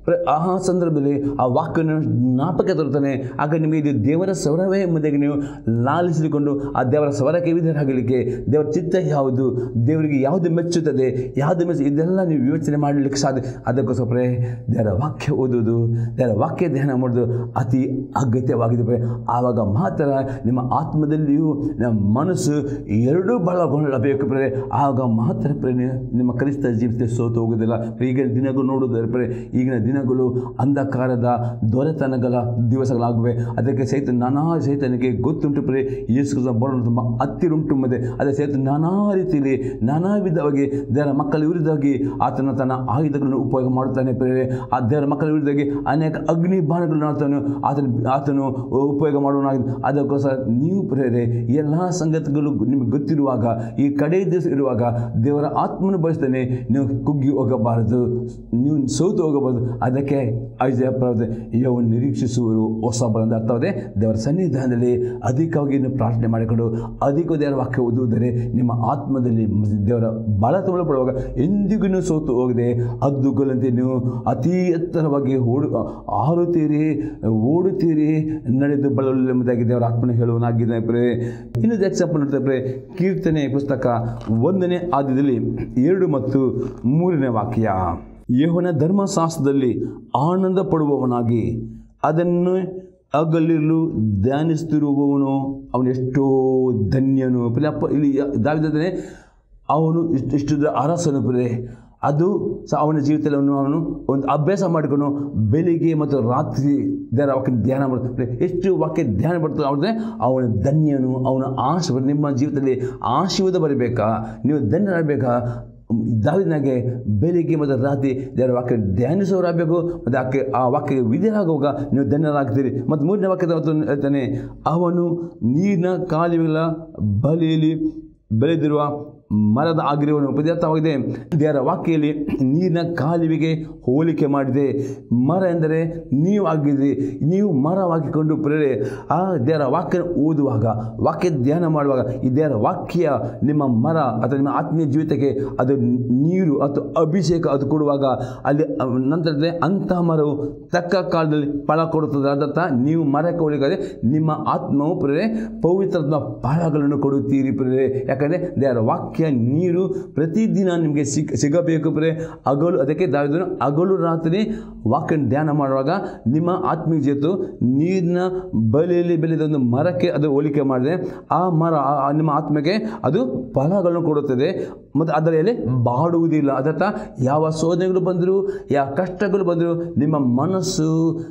ಆ ಸಂದರ್ಭದಲ್ಲಿ ಆ ವಾಕ್ಯವನ್ನು ಜ್ಞಾಪಕ ತರುತ್ತಾನೆ. ಆಗ ನಿಮಗೆ ಇದು ದೇವರ ಸ್ವರವೇ ಎಂಬುದಾಗಿ ನೀವು ಲಾಲಿಸಿಕೊಂಡು ಆ ದೇವರ ಸ್ವರಕ್ಕೆ ವಿಧೇಯರಾಗಲಿಕ್ಕೆ ದೇವರ ಚಿತ್ತ ಯಾವುದು, ದೇವರಿಗೆ ಯಾವುದು ಮೆಚ್ಚುತ್ತದೆ, ಯಾವುದು ಮೆಚ್ಚು, ಇದೆಲ್ಲ ನೀವು ಯೋಚನೆ ಮಾಡಲಿಕ್ಕೆ ಸಾಧ್ಯ. ಅದಕ್ಕೋಸ್ಕರ ದೇವರ ವಾಕ್ಯ ಓದುವುದು, ದೇವರ ವಾಕ್ಯ ಧ್ಯಾನ ಮಾಡೋದು ಅತಿ ಅಗತ್ಯವಾಗಿದೆ. ಆವಾಗ ಮಾತ್ರ ನಿಮ್ಮ ಆತ್ಮದಲ್ಲಿಯೂ ನಿಮ್ಮ ಮನಸ್ಸು ಎರಡೂ ಬಲಗೊಳ್ಳಬೇಕು ಪ್ರೇ. ಆಗ ಮಾತ್ರ ಪ್ರೇ ನಿಮ್ಮ ಕ್ರಿಸ್ತ ಜೀವಿತ ಸೋತು ಹೋಗುವುದಿಲ್ಲ. ಈಗಿನ ದಿನಗಳು ನೋಡುವುದಾದ್ರೆ ಪ್ರೇ, ಈಗಿನ ದಿನಗಳು ಅಂಧಕಾರದ ದೊರೆತನಗಳ ದಿವಸಗಳಾಗುವೆ. ಅದಕ್ಕೆ ಸಹಿತ ನಾನಾ ಸಹಿತನಿಗೆ ಗೊತ್ತುಂಟು ಪ್ರೇ, ಯೇಸು ಕ್ರಿಸ್ತನ ಬರೋಣ ತುಂಬ ಹತ್ತಿರ ಉಂಟು. ಮತ್ತೆ ಅದೇ ಸಹಿತ ನಾನಾ ರೀತಿಯಲ್ಲಿ ನಾನಾ ವಿಧವಾಗಿ ದೇವರ ಮಕ್ಕಳ ವಿರುದ್ಧವಾಗಿ ಆತನ ತನ್ನ ಆಯುಧಗಳನ್ನು ಉಪಯೋಗ ಮಾಡುತ್ತಾನೆ ಪ್ರೇ. ಆ ದೇವರ ಮಕ್ಕಳ ವಿರುದ್ಧವಾಗಿ ಅನೇಕ ಅಗ್ನಿ ಬಾಣಗಳನ್ನು ಆತನು ಆತನು ಆತನು ಉಪಯೋಗ ಮಾಡುವನಾಗಿದೆ. ಅದಕ್ಕೋಸ್ಕರ ನೀವು ಪ್ರೇರೆ ಎಲ್ಲ ಸಂಗತಿಗಳು ನಿಮಗೆ ಗೊತ್ತಿರುವಾಗ, ಈ ಕಡೆ ದಿವಸ ಇರುವಾಗ ದೇವರ ಆತ್ಮನು ಬಯಸ್ತಾನೆ ನೀವು ಕುಗ್ಗಿ ಹೋಗಬಾರದು, ನೀವು ಸೋತು ಹೋಗಬಾರದು. ಅದಕ್ಕೆ ಐಜಯ ಪ್ರವಾದಿ ಯವು ನಿರೀಕ್ಷಿಸುವರು ಹೊಸ ಬಲದ ಅರ್ಥವಾದೆ. ದೇವರ ಸನ್ನಿಧಾನದಲ್ಲಿ ಅಧಿಕವಾಗಿ ನೀವು ಪ್ರಾರ್ಥನೆ ಮಾಡಿಕೊಂಡು ಅಧಿಕ ದೇವರ ವಾಕ್ಯ ಓದುವುದರೆ ನಿಮ್ಮ ಆತ್ಮದಲ್ಲಿ ದೇವರ ಬಲ ತುಂಬಲ್ಪಡುವಾಗ ಎಂದಿಗೂ ಸೋತು ಹೋಗದೆ ಹದ್ದುಗಳಂತೆ ನೀವು ಅತಿ ಎತ್ತರವಾಗಿ ಓಡು ಹಾರುತ್ತೀರಿ, ಓಡುತ್ತೀರಿ, ನಡೆದು ಬಳಲು ಎಂಬುದಾಗಿ ದೇವರ ಆತ್ಮನ ಹೇಳುವನಾಗಿದೆ ಪ್ರೇ. ಇನ್ನೊಂದು ಎಕ್ಸಾಂಪಲ್ ನೋಡ್ತಾ ಪ್ರೇ, ಕೀರ್ತನೆ ಪುಸ್ತಕ ಒಂದನೇ ಆದ್ಯದಲ್ಲಿ ಎರಡು ಮತ್ತು ಮೂರನೇ ವಾಕ್ಯ. ಯೆಹೋವನ ಧರ್ಮಶಾಸ್ತ್ರದಲ್ಲಿ ಆನಂದ ಪಡುವವನಾಗಿ ಅದನ್ನು ಹಗಲಿರುಳು ಧ್ಯಾನಿಸುತ್ತಿರುವವನು ಅವನು ಎಷ್ಟೋ ಧನ್ಯನು. ಅಪ್ಪ ಇಲ್ಲಿ ದಾವಿದನೇ ಅವನು ಇಷ್ಟು ಇಷ್ಟು ಅರಸನು ಪ್ರೇ. ಅದು ಸಹ ಅವನ ಜೀವಿತದಲ್ಲಿ ಅವನು ಅವನು ಒಂದು ಅಭ್ಯಾಸ ಮಾಡಿಕೊಂಡು ಬೆಳಿಗ್ಗೆ ಮತ್ತು ರಾತ್ರಿ ದೇವರ ವಾಕ್ಯ ಧ್ಯಾನ ಮಾಡ್ತಾರೆ. ಎಷ್ಟು ವಾಕ್ಯ ಧ್ಯಾನ ಮಾಡ್ತಾರೆ ಅವ್ರದ್ದೇ ಅವನ ಧನ್ಯನು, ಅವನ ಆಶೀರ್ವಾದ. ನಿಮ್ಮ ಜೀವಿತದಲ್ಲಿ ಆಶೀರ್ವಾದ ಬರಬೇಕಾ, ನೀವು ಧನ್ಯರಾಗಬೇಕಾ, ದಾವಿದನಿಗೆ ಬೆಳಿಗ್ಗೆ ಮತ್ತು ರಾತ್ರಿ ದೇವರ ವಾಕ್ಯ ಧ್ಯಾನಿಸೋರಾಗಬೇಕು. ಮತ್ತು ಆಕೆ ಆ ವಾಕ್ಯಕ್ಕೆ ವಿಧೇಯರಾಗುವಾಗ ನೀವು ಧನ್ಯರಾಗ್ತೀರಿ. ಮತ್ತು ಮೂರನೇ ವಾಕ್ಯದ ಹೇಳ್ತಾನೆ, ಅವನು ನೀರಿನ ಕಾಲುವೆಗಳ ಬಳಿಯಲ್ಲಿ ಬೆಳೆದಿರುವ ಮರದ ಆಗಿರುವನು. ಪದಾರ್ಥವಾಗಿದೆ. ದೇವರ ವಾಕ್ಯದಲ್ಲಿ ನೀರಿನ ಕಾಲುವೆಗೆ ಹೋಲಿಕೆ ಮಾಡಿದೆ. ಮರ ಎಂದರೆ ನೀವು ಆಗಿದ್ರಿ, ನೀವು ಮರವಾಗಿಕೊಂಡು ಪ್ರೇರೆ ಆ ದೇವರ ವಾಕ್ಯ ಓದುವಾಗ, ವಾಕ್ಯ ಧ್ಯಾನ ಮಾಡುವಾಗ ಈ ದೇವರ ವಾಕ್ಯ ನಿಮ್ಮ ಮರ ಅಥವಾ ನಿಮ್ಮ ಆತ್ಮೀಯ ಜೀವಿತಕ್ಕೆ ಅದು ನೀರು ಅಥವಾ ಅಭಿಷೇಕ ಅದು ಕೊಡುವಾಗ ಅಲ್ಲಿ ನಂತರ ಅಂತಹ ಮರವು ತಕ್ಕ ಕಾಲದಲ್ಲಿ ಫಲ ಕೊಡುತ್ತದೆ. ಅದರ್ಥ ನೀವು ಮರಕ್ಕೆ ಹೋಲಿಕಾದ್ರೆ ನಿಮ್ಮ ಆತ್ಮವು ಪ್ರೇರೆ ಪವಿತ್ರಾತ್ಮ ಫಲಗಳನ್ನು ಕೊಡುತ್ತೀರಿ ಪ್ರೇರೆ. ಯಾಕಂದರೆ ದೇವರ ವಾಕ್ಯ ನೀರು ಪ್ರತಿದಿನ ನಿಮಗೆ ಸಿಗ್ ಸಿಗಬೇಕು ಪ್ರೇ. ಹಗಲು ಅದಕ್ಕೆ ದಾವಿದನು ಹಗಲು ರಾತ್ರಿ ವಾಕ್ಯ ಧ್ಯಾನ ಮಾಡುವಾಗ ನಿಮ್ಮ ಆತ್ಮೀಯ ಜೀವಿತ ನೀರಿನ ಬಳಿಯಲ್ಲಿ ಬೆಳೆದ ಒಂದು ಮರಕ್ಕೆ ಅದು ಹೋಲಿಕೆ ಮಾಡಿದೆ. ಆ ಮರ ನಿಮ್ಮ ಆತ್ಮಕ್ಕೆ ಅದು ಫಲಗಳನ್ನು ಕೊಡುತ್ತದೆ ಮತ್ತು ಅದರಲ್ಲಿ ಬಾಡುವುದಿಲ್ಲ. ಅದರ್ಥ ಯಾವ ಶೋಧನೆಗಳು ಬಂದರೂ, ಯಾವ ಕಷ್ಟಗಳು ಬಂದರೂ ನಿಮ್ಮ ಮನಸ್ಸು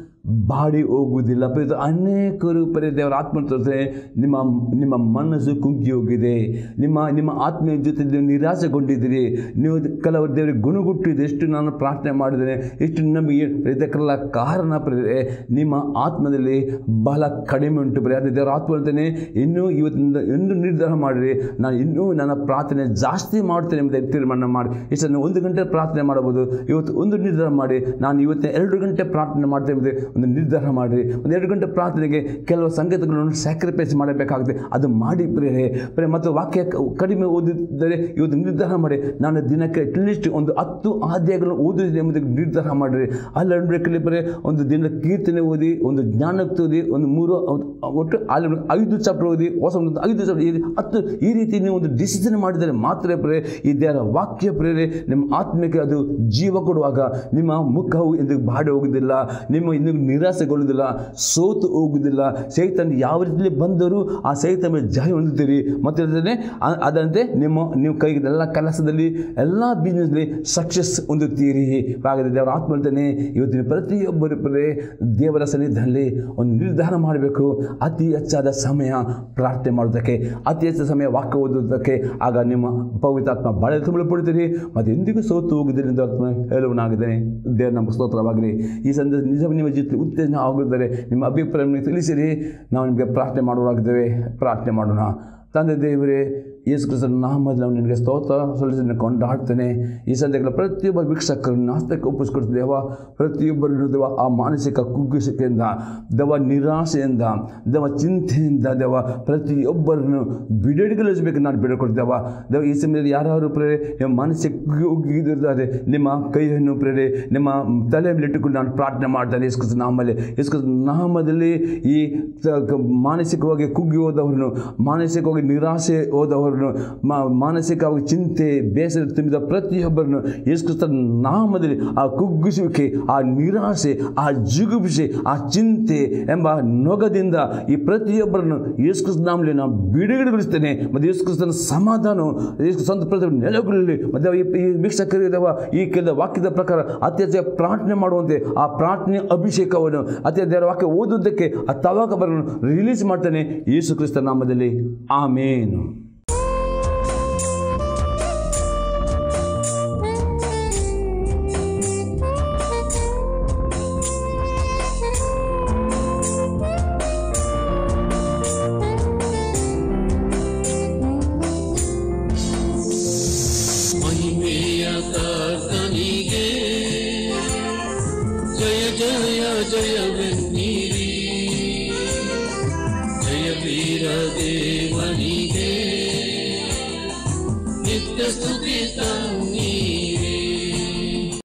ಬಾಡಿ ಹೋಗುವುದಿಲ್ಲ. ಅನೇಕರು ಪರಿ ದೇವರ ಆತ್ಮ ತೋರಿಸಿದ್ರೆ ನಿಮ್ಮ ನಿಮ್ಮ ಮನಸ್ಸು ಕುಗ್ಗಿ ಹೋಗಿದೆ, ನಿಮ್ಮ ನಿಮ್ಮ ಆತ್ಮೀಯ ಜೊತೆ ನೀವು ನಿರಾಸೆಗೊಂಡಿದ್ದೀರಿ, ನೀವು ಕೆಲವರು ದೇವರಿಗೆ ಗುಣಗುಟ್ಟಿದೆ. ಎಷ್ಟು ನಾನು ಪ್ರಾರ್ಥನೆ ಮಾಡಿದ್ದೇನೆ, ಎಷ್ಟು ನಮಗೆ ಇದಕ್ಕೆಲ್ಲ ಕಾರಣ ಪ್ರೇರೆ ನಿಮ್ಮ ಆತ್ಮದಲ್ಲಿ ಬಹಳ ಕಡಿಮೆ ಉಂಟು ಪ್ರೇರೆ. ಅದೇ ದೇವರ ಆತ್ಮ ಹೇಳ್ತೇನೆ, ಇನ್ನೂ ಇವತ್ತಿನಿಂದ ಇನ್ನೂ ನಿರ್ಧಾರ ಮಾಡಿರಿ, ನಾನು ಇನ್ನೂ ನನ್ನ ಪ್ರಾರ್ಥನೆ ಜಾಸ್ತಿ ಮಾಡ್ತೇನೆ ಎಂಬುದಾಗಿ ತೀರ್ಮಾನ ಮಾಡಿ. ಇಷ್ಟನ್ನು ಒಂದು ಗಂಟೆ ಪ್ರಾರ್ಥನೆ ಮಾಡಬಹುದು. ಇವತ್ತು ಒಂದು ನಿರ್ಧಾರ ಮಾಡಿ, ನಾನು ಇವತ್ತು ಎರಡು ಗಂಟೆ ಪ್ರಾರ್ಥನೆ ಮಾಡ್ತೇನೆ ಎಂಬುದೇ ಒಂದು ನಿರ್ಧಾರ ಮಾಡಿರಿ. ಒಂದು ಎರಡು ಗಂಟೆ ಪ್ರಾರ್ಥನೆಗೆ ಕೆಲವು ಸಂಗತಿಗಳನ್ನು ಸ್ಯಾಕ್ರಿಫೈಸ್ ಮಾಡಬೇಕಾಗುತ್ತೆ, ಅದು ಮಾಡಿ ಪ್ರೇರೆ ಪ್ರೇರೆ. ಮತ್ತು ವಾಕ್ಯ ಕಡಿಮೆ ಓದಿದರೆ ಇವತ್ತು ನಿರ್ಧಾರ ಮಾಡಿ, ನಾನು ದಿನಕ್ಕೆ ಅಟ್ಲೀಸ್ಟ್ ಒಂದು ಹತ್ತು ಅಧ್ಯಾಯಗಳನ್ನು ಓದಿದೆ ಎಂಬುದಕ್ಕೆ ನಿರ್ಧಾರ ಮಾಡಿರಿ. ಅಲ್ಲಿ ಬರೀ ಒಂದು ದಿನದ ಕೀರ್ತನೆ ಓದಿ, ಒಂದು ಜ್ಞಾನಕ್ಕೆ ಓದಿ, ಒಂದು ಮೂರು ಒಟ್ಟು ಅಲ್ಲಿ ಐದು ಚಾಪ್ಟರ್ ಓದಿ, ಹೊಸ ಒಂದು ಐದು ಚಾಪ್ಟರ್ ಹತ್ತು, ಈ ರೀತಿ ನೀವು ಒಂದು ಡಿಸಿಷನ್ ಮಾಡಿದರೆ ಮಾತ್ರ ಪ್ರೇರೆ ಈ ದೇವರ ವಾಕ್ಯ ಪ್ರೇರೆ ನಿಮ್ಮ ಆತ್ಮಕ್ಕೆ ಅದು ಜೀವ ಕೊಡುವಾಗ ನಿಮ್ಮ ಮುಖವು ಎಂದು ಬಾಡಿ ಹೋಗುವುದಿಲ್ಲ, ನಿಮ್ಮ ಇನ್ನು ನಿರಾಸೆಗೊಳ್ಳುವುದಿಲ್ಲ, ಸೋತು ಹೋಗುವುದಿಲ್ಲ. ಸೈತಾನ್ ಯಾವ ರೀತಿಯಲ್ಲಿ ಬಂದರೂ ಆ ಸೈತಾನ್ ಮೇಲೆ ಜಯ ಹೊಂದುತ್ತೀರಿ. ಮತ್ತು ಅದಂತೆ ನಿಮ್ಮ ನೀವು ಕೈಗೆ ಎಲ್ಲ ಕೆಲಸದಲ್ಲಿ ಎಲ್ಲ ಬಿಸ್ನೆಸ್ಲಿ ಸಕ್ಸಸ್ ಹೊಂದುತ್ತೀರಿ. ಹಾಗಾದರೆ ದೇವರ ಆತ್ಮ ಹೇಳ್ತಾನೆ, ಇವತ್ತಿನ ಪ್ರತಿಯೊಬ್ಬರು ಪ್ರೇ ದೇವರ ಸನ್ನಿಧಿಯಲ್ಲಿ ಒಂದು ನಿರ್ಧಾರ ಮಾಡಬೇಕು. ಅತಿ ಹೆಚ್ಚಾದ ಸಮಯ ಪ್ರಾರ್ಥನೆ ಮಾಡೋದಕ್ಕೆ, ಅತಿ ಹೆಚ್ಚಾದ ಸಮಯ ವಾಕ್ಯ ಓದುವುದಕ್ಕೆ. ಆಗ ನಿಮ್ಮ ಪವಿತ್ರಾತ್ಮ ಬಳೆ ತುಂಬಲ್ಪಡ್ತೀರಿ ಮತ್ತು ಎಂದಿಗೂ ಸೋತು ಹೋಗುವುದಿಲ್ಲ ಎಂದು ಆತ್ಮ ಹೇಳುವನಾಗಿದ್ದೇನೆ. ದೇವರ ನಮ್ಮ ಸ್ತೋತ್ರವಾಗಲಿ. ಈ ಸಂದರ್ಭ ನಿಜ ನಿಮ್ಮ ಜೊತೆ ಉತ್ತೇಜನ ಆಗಿದ್ದರೆ ನಿಮ್ಮ ಅಭಿಪ್ರಾಯವನ್ನು ತಿಳಿಸಿರಿ. ನಾವು ನಿಮಗೆ ಪ್ರಾರ್ಥನೆ ಮಾಡುವಾಗಿದ್ದೇವೆ. ಪ್ರಾರ್ಥನೆ ಮಾಡೋಣ. ತಂದೆ ದೇವರೇ, ಯೇಸು ಕ್ರಿಸ್ತನ ನಾಮದಲ್ಲಿ ನಾವು ನಿನಗೆ ಸ್ತೋತ್ರ ಸಲ್ಲಿಸಿ ಕೊಂಡಾಡ್ತೇನೆ. ಈ ಸಂದರ್ಭ ಪ್ರತಿಯೊಬ್ಬ ವೀಕ್ಷಕರನ್ನು ಹಸ್ತಕ್ಕೆ ಒಪ್ಪಿಸ್ಕೊಡ್ತೀವಿ ದೇವ. ಪ್ರತಿಯೊಬ್ಬರನ್ನು ದೇವ ಆ ಮಾನಸಿಕ ಕುಗ್ಗಿಸಿಕೆಯಿಂದ, ದೇವ ನಿರಾಶೆಯಿಂದ, ದೇವ ಚಿಂತೆಯಿಂದ ದೇವ ಪ್ರತಿಯೊಬ್ಬರನ್ನು ಬಿಡುಗಡೆಗೊಳಿಸಬೇಕು ನಾನು ಬಿಡುಕೊಡ್ತೇವ ದೇವ. ಈ ಸಮಯದಲ್ಲಿ ಯಾರು ಪ್ರೇರೆ ಮಾನಸಿಕ ಕುಗ್ಗಿದ್ದಾರೆ, ನಿಮ್ಮ ಕೈಯನ್ನು ಪ್ರೇರೆ ನಿಮ್ಮ ತಲೆ ಮೇಲೆ ಇಟ್ಟುಕೊಂಡು ನಾನು ಪ್ರಾರ್ಥನೆ ಮಾಡ್ತೇನೆ ಯೇಸು ಕ್ರಿಸ್ತನ ನಾಮದಲ್ಲಿ. ಯೇಸು ಕ್ರಿಸ್ತನ ನಾಮದಲ್ಲಿ ಈ ಮಾನಸಿಕವಾಗಿ ಕುಗ್ಗಿ ಹೋದವರನ್ನು, ಮಾನಸಿಕವಾಗಿ ನಿರಾಶೆ ಹೋದವರನ್ನು, ಮಾನಸಿಕವಾಗಿ ಚಿಂತೆ ಬೇಸರ ತುಂಬಿದ ಪ್ರತಿಯೊಬ್ಬರನ್ನು ಯೇಸು ಕ್ರಿಸ್ತನ ನಾಮದಲ್ಲಿ ಆ ಕುಗ್ಗಿಸುವಿಕೆ, ಆ ನಿರಾಶೆ, ಆ ಜಿಗುಪ್ಸೆ, ಆ ಚಿಂತೆ ಎಂಬ ನೊಗದಿಂದ ಈ ಪ್ರತಿಯೊಬ್ಬರನ್ನು ಯೇಸು ಕ್ರಿಸ್ತನ ನಾಮದಲ್ಲಿ ನಾನು ಬಿಡುಗಡೆಗೊಳಿಸ್ತೇನೆ. ಮತ್ತು ಯೇಸು ಕ್ರಿಸ್ತನ ಸಮಾಧಾನ ಯೇಸು ಸ್ವಂತ ಪ್ರತಿ ನೆಲೆಗೊಳ್ಳಲಿ. ಮತ್ತು ಈ ವೀಕ್ಷಕರಿರುವ ಈ ಕೆಲ ವಾಕ್ಯದ ಪ್ರಕಾರ ಅತ್ಯಂತ ಪ್ರಾರ್ಥನೆ ಮಾಡುವಂತೆ ಆ ಪ್ರಾರ್ಥನೆ ಅಭಿಷೇಕವನ್ನು ಅತ್ಯಂತ ದೇವರ ವಾಕ್ಯ ಓದುವುದಕ್ಕೆ ಆ ತವಾಕಬರನ್ನು ರಿಲೀಸ್ ಮಾಡ್ತಾನೆ ಯೇಸು ಕ್ರಿಸ್ತನ ನಾಮದಲ್ಲಿ. ಆಮೇನ್. ಸ್ತುತಿತ